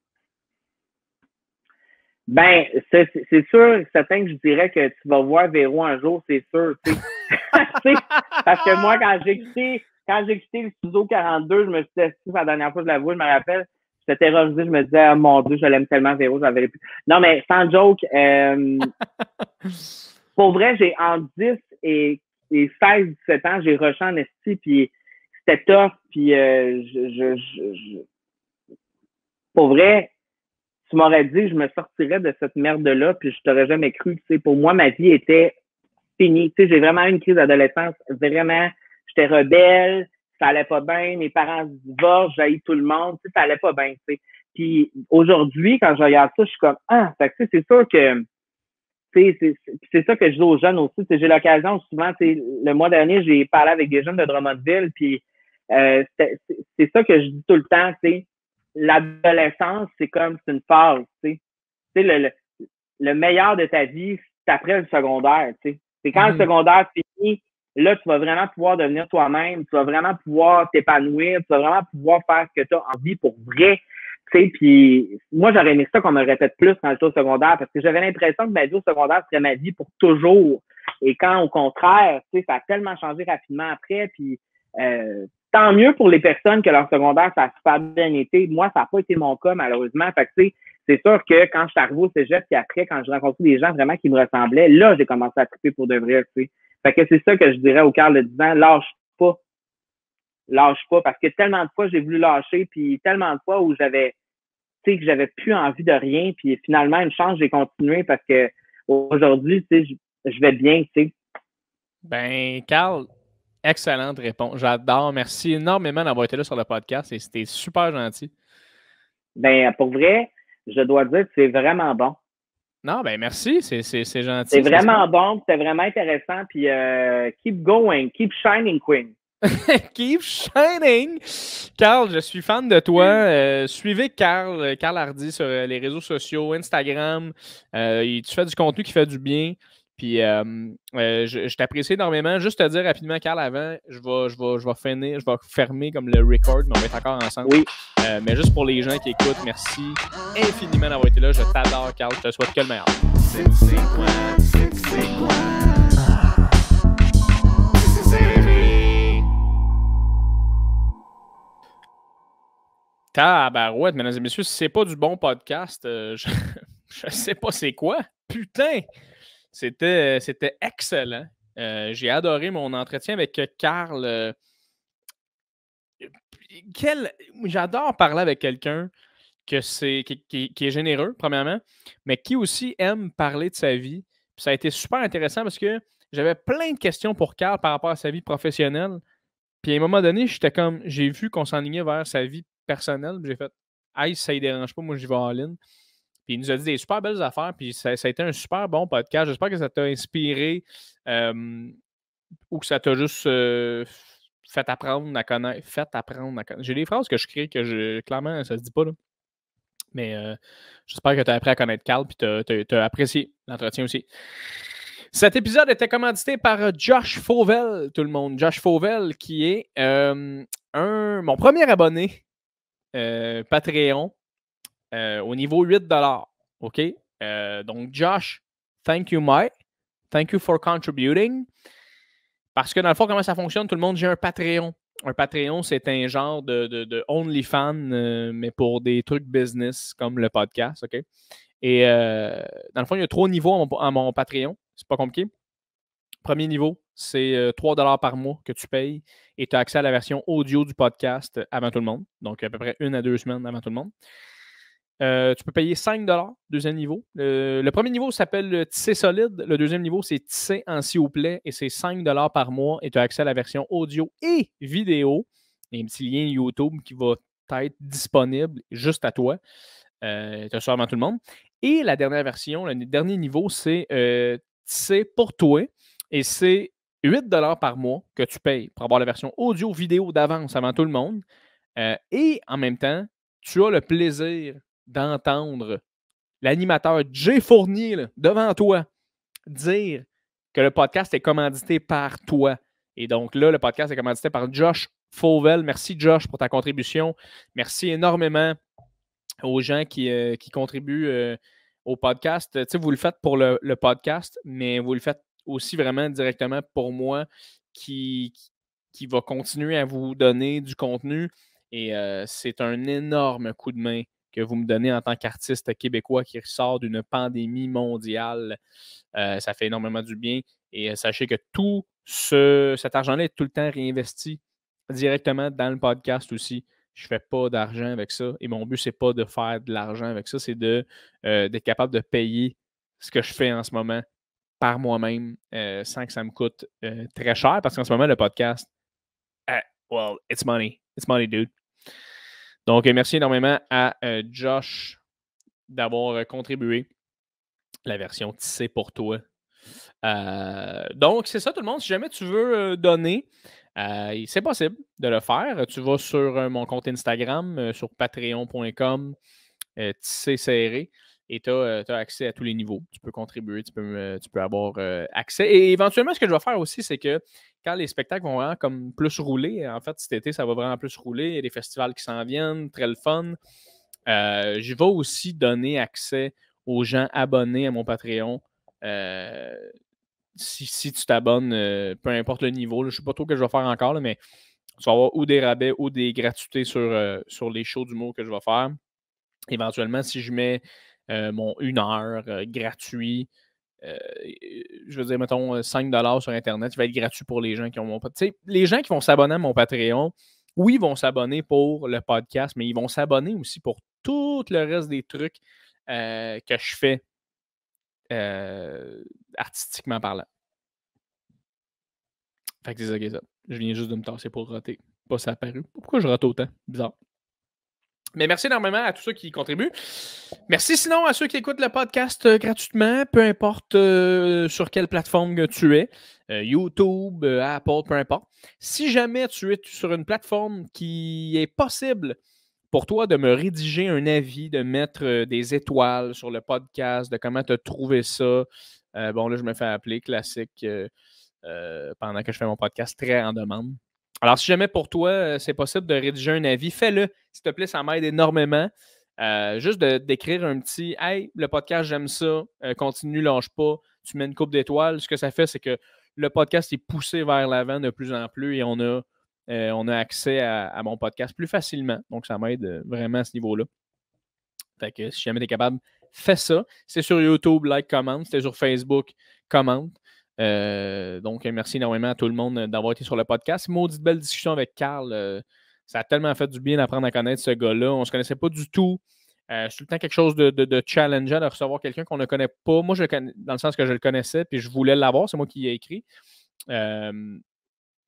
Ben, c'est, c'est sûr, certain que je dirais que tu vas voir Véro un jour, c'est sûr, tu sais. Parce que moi, quand j'ai quitté, quand j'ai quitté le studio quarante-deux, je me suis dit, la dernière fois que je l'avoue, je me rappelle, j'étais terrorisé, je me disais, oh, mon Dieu, je l'aime tellement, Véro, je l'avais plus. Non, mais sans joke, euh, pour vrai, j'ai entre dix et, et seize, dix-sept ans, j'ai rushé en esti, puis c'était tough, puis euh, je, je, je, je, pour vrai, tu m'aurais dit que je me sortirais de cette merde-là, puis je t'aurais jamais cru. Tu sais, pour moi, ma vie était finie. Tu sais, j'ai vraiment eu une crise d'adolescence. Vraiment, j'étais rebelle, ça allait pas bien, mes parents se divorcent, j'ai tout le monde, tu sais, ça allait pas bien. Tu sais. Puis aujourd'hui, quand je regarde ça, je suis comme ah, fait que, tu sais, c'est sûr que tu sais, c'est, c'est, c'est ça que je dis aux jeunes aussi. Tu sais, j'ai l'occasion souvent, tu sais, le mois dernier, j'ai parlé avec des jeunes de Drummondville, puis euh, c'est, c'est ça que je dis tout le temps, tu sais. L'adolescence, c'est comme c'est une phase, tu sais. Tu sais, le, le, le meilleur de ta vie, c'est après le secondaire, tu sais. C'est quand mm-hmm. le secondaire finit, là, tu vas vraiment pouvoir devenir toi-même, tu vas vraiment pouvoir t'épanouir, tu vas vraiment pouvoir faire ce que tu as envie pour vrai. Tu sais, puis moi, j'aurais aimé ça qu'on me répète plus quand j'étais au secondaire parce que j'avais l'impression que ma vie au secondaire serait ma vie pour toujours. Et quand, au contraire, tu sais, ça a tellement changé rapidement après, puis euh, tant mieux pour les personnes que leur secondaire, ça a super bien été. Moi, ça n'a pas été mon cas, malheureusement. Fait que, tu sais, c'est sûr que quand je suis arrivé au cégep, puis après, quand j'ai rencontré des gens vraiment qui me ressemblaient, là, j'ai commencé à triper pour de vrai, tu sais. Fait que c'est ça que je dirais au Carl de dix ans, lâche pas. Lâche pas. Parce que tellement de fois, j'ai voulu lâcher, puis tellement de fois où j'avais, tu sais, que j'avais plus envie de rien, puis finalement, une chance, j'ai continué parce que aujourd'hui, tu sais, je, je vais bien, tu sais. Ben, Carl, excellente réponse. J'adore. Merci énormément d'avoir été là sur le podcast et c'était super gentil. Ben, pour vrai, je dois dire que c'est vraiment bon. Non, ben merci, c'est, c'est, c'est gentil. C'est vraiment bon, c'était vraiment intéressant, puis euh, keep going, keep shining, Queen. Keep shining! Carl, je suis fan de toi. Euh, suivez Carl, Carl Hardy sur les réseaux sociaux, Instagram. Euh, tu fais du contenu qui fait du bien. Puis euh, euh, je, je t'apprécie énormément. Juste te dire rapidement, Carl, avant, je vais, je vais, je vais finir, je vais fermer comme le record, mais on va être encore ensemble. Oui. Euh, mais juste pour les gens qui écoutent, merci infiniment d'avoir été là. Je t'adore, Carl. Je te souhaite que le meilleur. C'est, c'est quoi? C'est, c'est quoi? Tabarouette, mesdames et messieurs, si c'est pas du bon podcast, euh, je, je sais pas c'est quoi. Putain! C'était, c'était excellent. Euh, j'ai adoré mon entretien avec Carl. Euh, quel, j'adore parler avec quelqu'un que c'est, qui, qui, qui est généreux, premièrement, mais qui aussi aime parler de sa vie. Puis ça a été super intéressant parce que j'avais plein de questions pour Carl par rapport à sa vie professionnelle. Puis à un moment donné, j'étais comme, j'ai vu qu'on s'enlignait vers sa vie personnelle. Puis j'ai fait, hey, ça ne dérange pas, moi j'y vais en ligne. Puis il nous a dit des super belles affaires. Puis ça, ça a été un super bon podcast. J'espère que ça t'a inspiré euh, ou que ça t'a juste euh, fait apprendre à connaître. Fait apprendre à connaître. J'ai des phrases que je crée que je, clairement, ça se dit pas, là. Mais euh, j'espère que tu as appris à connaître Carl et tu as apprécié l'entretien aussi. Cet épisode était commandité par Josh Fauvel, tout le monde. Josh Fauvel, qui est euh, un, mon premier abonné euh, Patreon euh, au niveau huit dollars. OK? Euh, donc, Josh, thank you, Mike. Thank you for contributing. Parce que dans le fond, comment ça fonctionne? Tout le monde, j'ai un Patreon. Un Patreon, c'est un genre de, de, de OnlyFans, euh, mais pour des trucs business comme le podcast. OK? Et euh, dans le fond, il y a trois niveaux à mon, à mon Patreon. C'est pas compliqué. Premier niveau, c'est euh, trois dollars par mois que tu payes et tu as accès à la version audio du podcast avant tout le monde. Donc, à peu près une à deux semaines avant tout le monde. Euh, tu peux payer cinq dollars, deuxième niveau. Euh, le premier niveau s'appelle le Tisser solide. Le deuxième niveau, c'est Tisser en s'il vous plaît et c'est cinq dollars par mois et tu as accès à la version audio et vidéo. Il y a un petit lien YouTube qui va être disponible juste à toi. Euh, tu as ça avant tout le monde. Et la dernière version, le dernier niveau, c'est euh, Tisser pour toi et c'est huit dollars par mois que tu payes pour avoir la version audio-vidéo d'avance avant tout le monde. Euh, et en même temps, tu as le plaisir d'entendre l'animateur Jay Fournier là, devant toi dire que le podcast est commandité par toi. Et donc là, le podcast est commandité par Josh Fauvel. Merci Josh pour ta contribution. Merci énormément aux gens qui, euh, qui contribuent euh, au podcast. Tu sais, vous le faites pour le, le podcast, mais vous le faites aussi vraiment directement pour moi qui, qui va continuer à vous donner du contenu. Et euh, c'est un énorme coup de main que vous me donnez en tant qu'artiste québécois qui ressort d'une pandémie mondiale. Euh, ça fait énormément du bien. Et euh, sachez que tout ce, cet argent-là est tout le temps réinvesti directement dans le podcast aussi. Je ne fais pas d'argent avec ça. Et mon but, ce n'est pas de faire de l'argent avec ça, c'est de, euh, d'être capable de payer ce que je fais en ce moment par moi-même euh, sans que ça me coûte euh, très cher. Parce qu'en ce moment, le podcast, uh, well, it's money. It's money, dude. Donc, merci énormément à euh, Josh d'avoir euh, contribué la version tissée pour toi. Euh, donc, c'est ça tout le monde. Si jamais tu veux euh, donner, euh, c'est possible de le faire. Tu vas sur euh, mon compte Instagram, euh, sur patreon point com, euh, tissé serré, et tu as, euh, accès à tous les niveaux. Tu peux contribuer, tu peux, euh, tu peux avoir euh, accès. Et éventuellement, ce que je vais faire aussi, c'est que quand les spectacles vont vraiment comme plus rouler, en fait, cet été, ça va vraiment plus rouler. Il y a des festivals qui s'en viennent, très le fun. Euh, je vais aussi donner accès aux gens abonnés à mon Patreon. Euh, si, si tu t'abonnes, euh, peu importe le niveau, là, je ne sais pas trop ce que je vais faire encore, là, mais tu vas avoir ou des rabais ou des gratuités sur, euh, sur les shows d'humour que je vais faire. Éventuellement, si je mets euh, mon une heure euh, gratuit, euh, je veux dire, mettons cinq dollars sur Internet, il va être gratuit pour les gens qui ont mon podcast. Les gens qui vont s'abonner à mon Patreon, oui, ils vont s'abonner pour le podcast, mais ils vont s'abonner aussi pour tout le reste des trucs euh, que je fais euh, artistiquement parlant. Fait que c'est ça qui est ça. Je viens juste de me tasser pour roter. Pas ça apparu. Pourquoi je rote autant? Bizarre. Mais merci énormément à tous ceux qui contribuent. Merci sinon à ceux qui écoutent le podcast euh, gratuitement, peu importe euh, sur quelle plateforme tu es, euh, YouTube, euh, Apple, peu importe. Si jamais tu es sur une plateforme qui est possible pour toi de me rédiger un avis, de mettre euh, des étoiles sur le podcast, de comment tu as trouvé ça, euh, bon là je me fais appeler classique euh, euh, pendant que je fais mon podcast très en demande. Alors, si jamais pour toi, c'est possible de rédiger un avis, fais-le. S'il te plaît, ça m'aide énormément. Euh, juste de, d'écrire un petit « Hey, le podcast, j'aime ça. Euh, continue, lâche pas. » Tu mets une coupe d'étoiles. Ce que ça fait, c'est que le podcast est poussé vers l'avant de plus en plus et on a, euh, on a accès à, à mon podcast plus facilement. Donc, ça m'aide vraiment à ce niveau-là. Fait que si jamais tu es capable, fais ça. C'est sur YouTube, like, commente. C'est sur Facebook, commente. Euh, donc, merci énormément à tout le monde d'avoir été sur le podcast. Maudite belle discussion avec Carl. Euh, ça a tellement fait du bien d'apprendre à connaître ce gars-là. On ne se connaissait pas du tout. Euh, c'est tout le temps quelque chose de, de, de challengeant de recevoir quelqu'un qu'on ne connaît pas. Moi, je le connais, dans le sens que je le connaissais, puis je voulais l'avoir. C'est moi qui l'ai écrit. Euh,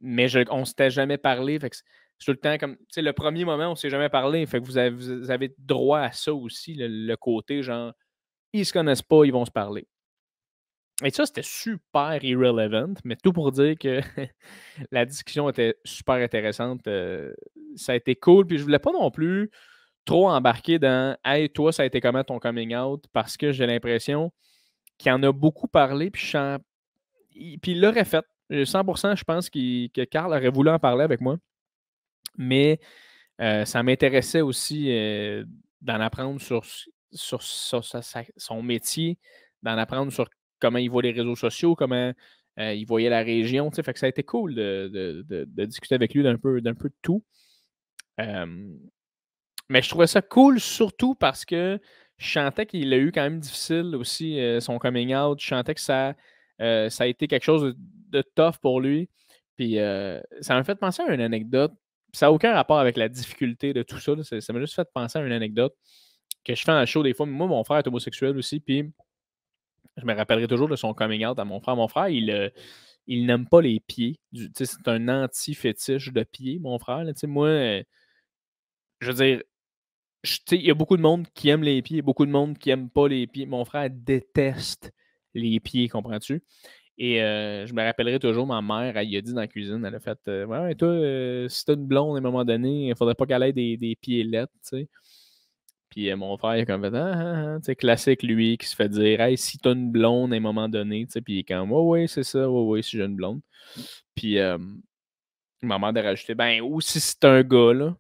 mais je, on ne s'était jamais parlé. Fait que c'est tout le temps comme, tu sais, le premier moment, on ne s'est jamais parlé. Fait que vous avez, vous avez droit à ça aussi, le, le côté genre, ils se connaissent pas, ils vont se parler. Et ça, c'était super irrelevant, mais tout pour dire que la discussion était super intéressante. Euh, ça a été cool, puis je voulais pas non plus trop embarquer dans « Hey, toi, ça a été comment ton coming out? » parce que j'ai l'impression qu'il en a beaucoup parlé, puis, je sens... puis il l'aurait fait. cent pour cent, je pense qu'il... que Carl aurait voulu en parler avec moi, mais euh, ça m'intéressait aussi euh, d'en apprendre sur, sur, sur sa- sa- son métier, d'en apprendre sur comment il voit les réseaux sociaux, comment euh, il voyait la région. Fait que ça a été cool de, de- de- de discuter avec lui d'un peu, d'un peu de tout. Euh, mais je trouvais ça cool surtout parce que je sentais qu'il a eu quand même difficile aussi euh, son coming out. Je sentais que ça, euh, ça a été quelque chose de, de tough pour lui. Puis euh, ça m'a fait penser à une anecdote. Ça n'a aucun rapport avec la difficulté de tout ça. Là. Ça, ça m'a juste fait penser à une anecdote que je fais en show des fois. Moi, mon frère est homosexuel aussi. Puis je me rappellerai toujours de son coming out à mon frère. Mon frère, il, euh, il n'aime pas les pieds. Du- tu sais, c'est un anti-fétiche de pieds, mon frère. Là. Tu sais, Moi, euh, je veux dire, je- tu sais, il y a beaucoup de monde qui aime les pieds, beaucoup de monde qui aime pas les pieds. Mon frère déteste les pieds, comprends-tu? Et euh, je me rappellerai toujours, ma mère, elle y a dit dans la cuisine, elle a fait euh, Ouais, et toi, euh, si t'as une blonde à un moment donné, il faudrait pas qu'elle ait des, des pieds laids, tu sais. Puis euh, mon frère, il a comme fait Ah, ah, ah, tu sais, classique, lui, qui se fait dire Hey, si t'as une blonde à un moment donné, tu sais, puis il est comme Ouais, ouais, c'est ça, ouais, ouais, si j'ai une blonde. Puis euh, ma mère a rajouté Ben, ou si c'est un gars, là.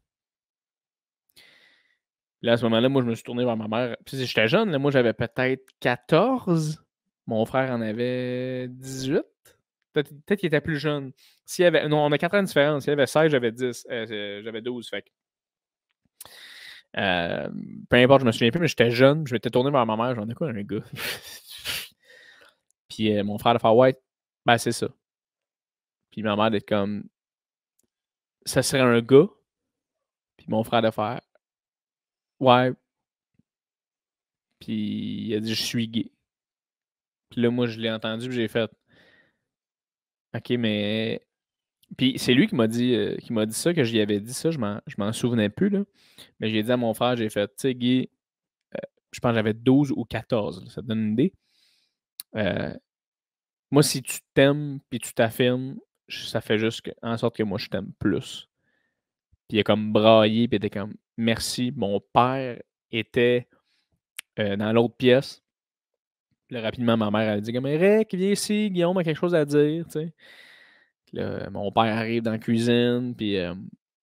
Là, à ce moment-là, moi, je me suis tourné vers ma mère. Puis j'étais jeune, là, moi, j'avais peut-être quatorze. Mon frère en avait dix-huit. Peut-être peut-être qu'il était plus jeune. S'il y avait... Non, on a quatre ans de différence. S'il y avait seize, j'avais dix. Euh, euh, j'avais douze. Fait que, euh, peu importe, je me souviens plus, mais j'étais jeune. Je m'étais tourné vers ma mère. J'en ai quoi, un gars? Puis euh, mon frère a fait Ouais, ben c'est ça. Puis ma mère d'être comme Ça serait un gars. Puis mon frère de faire Ouais. Puis il a dit Je suis gay. Puis là, moi, je l'ai entendu, puis j'ai fait OK, mais. Puis c'est lui qui m'a dit, euh, qui m'a dit ça, que j'y avais dit ça, je m'en, je m'en souvenais plus, là. Mais j'ai dit à mon frère, j'ai fait, tu sais, Guy, euh, je pense que j'avais douze ou quatorze, là, ça te donne une idée. Euh, moi, si tu t'aimes puis tu t'affirmes, je- ça fait juste que- en sorte que moi, je t'aime plus. Puis il a comme braillé, puis il était comme, merci. Mon père était euh, dans l'autre pièce. Puis là, rapidement, ma mère, elle a dit, comme, Eric, viens ici, Guillaume a quelque chose à dire, tu sais. Puis là, mon père arrive dans la cuisine, puis euh,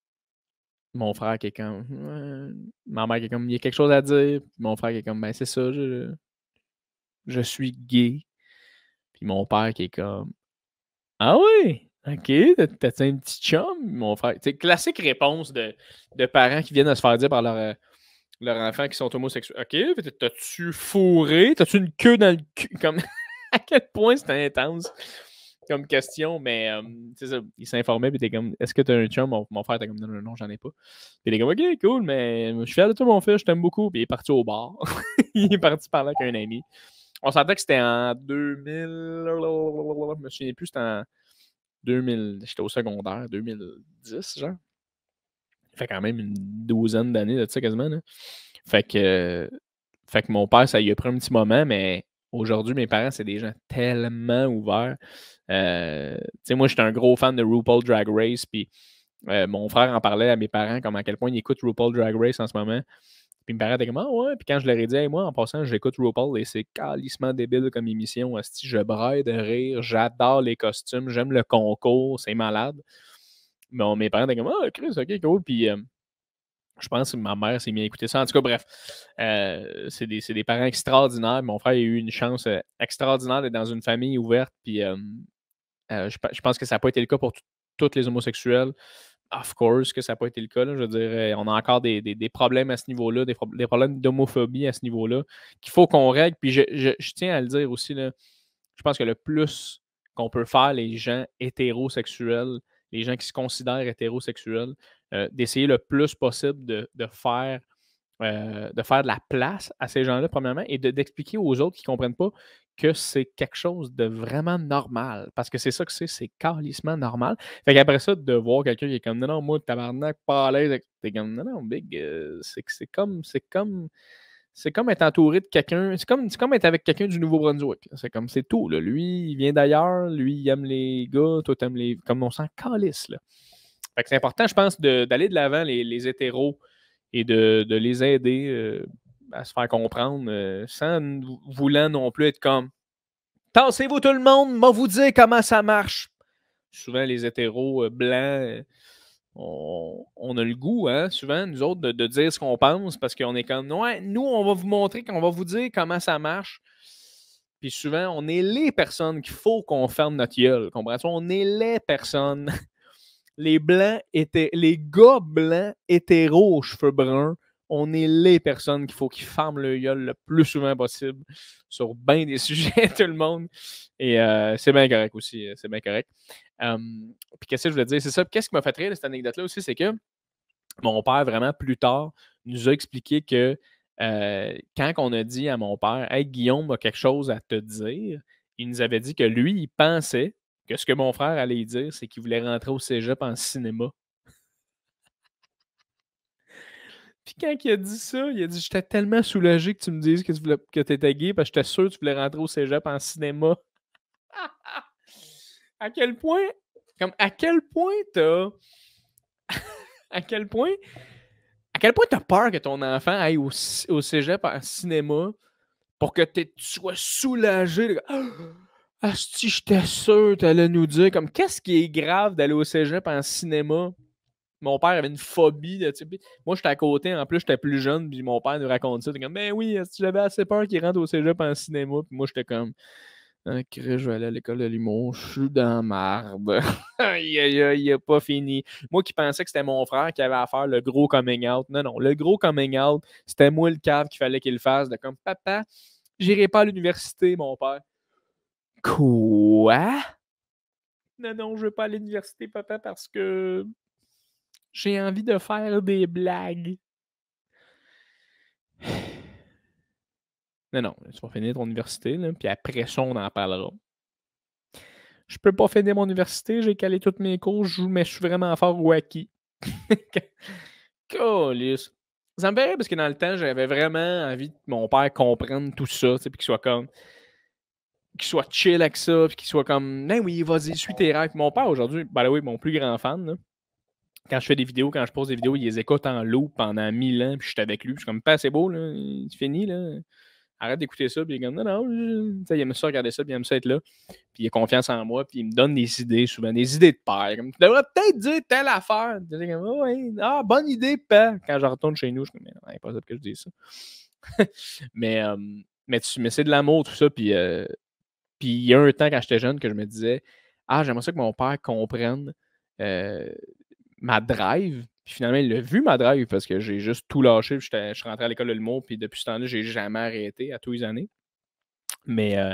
mon frère qui est comme. Ouais. Ma mère qui est comme. Il y a quelque chose à dire. Puis mon frère qui est comme. Ben, c'est ça, je, je suis gay. Puis mon père qui est comme. Ah oui? OK, t'as- t'as-tu un petit chum? Mon frère. C'est classique réponse de, de parents qui viennent de se faire dire par leur, euh, leur enfant qui sont homosexuels. OK, peut-être t'as-tu fourré? T'as-tu une queue dans le cul? Comme, à quel point c'était intense comme question, mais euh, c'est ça. Il s'informait, puis il était comme, est-ce que t'as un chum? Mon, mon frère était comme, non, non, non, j'en ai pas. Puis il était comme, ok, cool, mais je suis fier de toi, mon fils, je t'aime beaucoup. Puis il est parti au bar. Il est parti parler avec un ami. On sentait que c'était en deux mille. Je me souviens plus, c'était en deux mille. J'étais au secondaire, deux mille dix, genre. Ça fait quand même une douzaine d'années de ça, quasiment. Là. Fait que, fait que mon père, ça y a pris un petit moment, mais aujourd'hui, mes parents, c'est des gens tellement ouverts. Euh, tu sais, moi, j'étais un gros fan de RuPaul Drag Race, puis euh, mon frère en parlait à mes parents, comme à quel point il écoute RuPaul Drag Race en ce moment. Puis mes parents étaient comme, ah ouais. Puis quand je leur ai dit, hey, moi, en passant, j'écoute RuPaul et c'est calissement débile comme émission. Asti, je braille de rire, j'adore les costumes, j'aime le concours, c'est malade. Bon, mes parents étaient comme, ah, Chris, ok, cool. Puis euh, je pense que ma mère s'est mis à écouter ça. En tout cas, bref, euh, c'est des, c'est des parents extraordinaires. Mon frère a eu une chance euh, extraordinaire d'être dans une famille ouverte. Puis euh, euh, je, je pense que ça n'a pas été le cas pour tous les homosexuels. Of course que ça n'a pas été le cas. Là. Je veux dire, euh, on a encore des, des- des problèmes à ce niveau-là, des, des problèmes d'homophobie à ce niveau-là, qu'il faut qu'on règle. Puis je, je- je tiens à le dire aussi, là, je pense que le plus qu'on peut faire, les gens hétérosexuels, les gens qui se considèrent hétérosexuels, euh, d'essayer le plus possible de, de faire euh, de faire de la place à ces gens-là, premièrement, et de, d'expliquer aux autres qui ne comprennent pas que c'est quelque chose de vraiment normal. Parce que c'est ça que c'est, c'est calissement normal. Fait qu'après ça, de voir quelqu'un qui est comme, non, non, moi, tabarnak, pas à l'aise, t'es comme, non, non, big, euh, c'est, c'est comme, c'est comme, c'est comme être entouré de quelqu'un, c'est comme, c'est comme être avec quelqu'un du Nouveau-Brunswick. Là. C'est comme, c'est tout, là. Lui, il vient d'ailleurs, lui, il aime les gars, toi, t'aimes les, comme on s'en calisse, là. Fait que c'est important, je pense, de, d'aller de l'avant, les, les hétéros, et de, de les aider euh, à se faire comprendre euh, sans n- voulant non plus être comme tassez-vous tout le monde, moi vous dire comment ça marche. Souvent, les hétéros euh, blancs, euh, on, on a le goût, hein, souvent, nous autres, de, de dire ce qu'on pense parce qu'on est comme ouais, nous, on va vous montrer, qu'on va vous dire comment ça marche. Puis souvent, on est les personnes qu'il faut qu'on ferme notre gueule. Comprends-tu? On est les personnes. Les blancs étaient. Les gars blancs hétéros aux cheveux bruns, on est les personnes qu'il faut qu'ils ferment le gueule le plus souvent possible sur bien des sujets, tout le monde. Et euh, c'est bien correct aussi. C'est bien correct. Um, puis qu'est-ce que je voulais dire? C'est ça. Qu'est-ce qui m'a fait rire de cette anecdote-là aussi? C'est que mon père, vraiment, plus tard, nous a expliqué que euh, quand on a dit à mon père Hey, Guillaume a quelque chose à te dire, il nous avait dit que lui, il pensait que ce que mon frère allait dire, c'est qu'il voulait rentrer au cégep en cinéma. Puis quand il a dit ça, il a dit J'étais tellement soulagé que tu me dises que tu voulais, que étais gay parce que j'étais sûr que tu voulais rentrer au cégep en cinéma. À quel point, comme à quel point t'as. à quel point. À quel point t'as peur que ton enfant aille au, au cégep en cinéma pour que tu sois soulagé. Ah, si j'étais sûr, tu allais nous dire comme qu'est-ce qui est grave d'aller au cégep en cinéma? Mon père avait une phobie de. Moi, j'étais à côté, en plus, j'étais plus jeune, puis mon père nous raconte ça. T'es comme, ben oui, si j'avais assez peur qu'il rentre au cégep en cinéma, puis moi, j'étais comme, ah, je vais aller à l'école de l'humour, je suis dans la marde. Aïe, aïe, aïe, il a pas fini. Moi qui pensais que c'était mon frère qui avait à faire le gros coming out. Non, non, le gros coming out, c'était moi le cave qu'il fallait qu'il le fasse. De comme, papa, j'irai pas à l'université, mon père. Quoi? Non, non, je veux pas à l'université, papa, parce que j'ai envie de faire des blagues. Non, non, tu vas finir ton université, là, puis après ça, on en parlera. Je peux pas finir mon université, j'ai calé toutes mes cours, je joue, mais je suis vraiment fort wacky. Calice. Ça me fait rire parce que dans le temps, j'avais vraiment envie que mon père comprenne tout ça, puis qu'il soit comme. Qu'il soit chill avec ça, puis qu'il soit comme. Ben oui, vas-y, suis tes rêves. Puis mon père, aujourd'hui, ben oui, mon plus grand fan, là, quand je fais des vidéos, quand je pose des vidéos, il les écoute en loop pendant mille ans, puis je suis avec lui. Je suis comme, pas c'est beau, là, c'est fini, là. Arrête d'écouter ça, puis il est comme, non, non, je... il aime ça regarder ça, puis il aime ça être là. Puis il a confiance en moi, puis il me donne des idées, souvent, des idées de père. Comme, tu devrais peut-être dire telle affaire. Comme, oh, ouais, ah, bonne idée, père. Quand je retourne chez nous, je suis comme, c'est impossible que je dise ça. mais, euh, mais, tu, mais c'est de l'amour, tout ça, puis, euh, puis il y a un temps, quand j'étais jeune, que je me disais, ah, j'aimerais ça que mon père comprenne euh, ma drive. Puis finalement, il a vu ma drive parce que j'ai juste tout lâché. Je suis rentré à l'école de l'humour, puis depuis ce temps-là, j'ai jamais arrêté à tous les années. Mais, euh,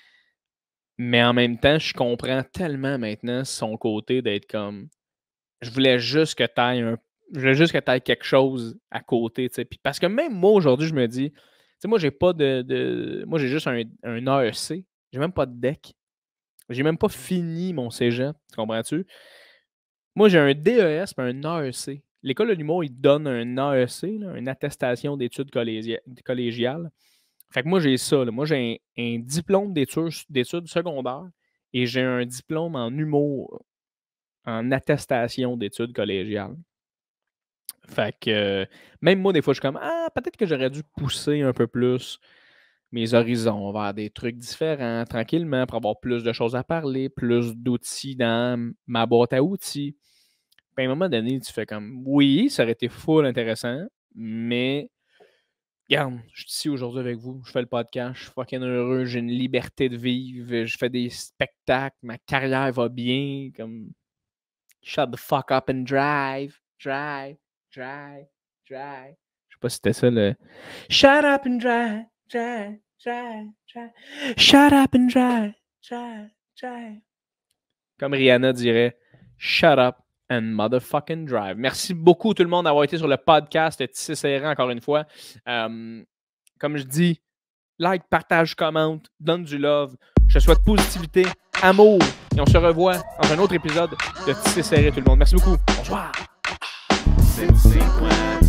mais en même temps, je comprends tellement maintenant son côté d'être comme. Je voulais juste que tu ailles un. Je voulais juste que tu ailles quelque chose à côté. Puis parce que même moi, aujourd'hui, je me dis. Tu sais, moi, j'ai pas de, de. Moi, j'ai juste un, un A E C. J'ai même pas de deck. J'ai même pas fini mon cégep. Tu comprends-tu? Moi, j'ai un D E S et un A E C. L'école de l'humour, il donne un A E C, là, une attestation d'études collégi- collégiales. Fait que moi, j'ai ça. Là. Moi, j'ai un, un diplôme d'études, d'études secondaires et j'ai un diplôme en humour, en attestation d'études collégiales. Fait que euh, même moi, des fois, je suis comme Ah, peut-être que j'aurais dû pousser un peu plus mes horizons vers des trucs différents, tranquillement, pour avoir plus de choses à parler, plus d'outils dans ma boîte à outils. Puis à un moment donné, tu fais comme oui, ça aurait été full intéressant, mais regarde, je suis ici aujourd'hui avec vous, je fais le podcast, je suis fucking heureux, j'ai une liberté de vivre, je fais des spectacles, ma carrière va bien, comme shut the fuck up and drive, drive, drive, drive. Je sais pas si c'était ça le shut up and drive, drive, drive, drive, shut up and drive, drive, drive. Comme Rihanna dirait, shut up and motherfucking drive. Merci beaucoup tout le monde d'avoir été sur le podcast Tissé Serré encore une fois. Euh, comme je dis, like, partage, commente, donne du love. Je te souhaite positivité, amour. Et on se revoit dans un autre épisode de Tissé Serré tout le monde. Merci beaucoup. Bonsoir. C'est, c'est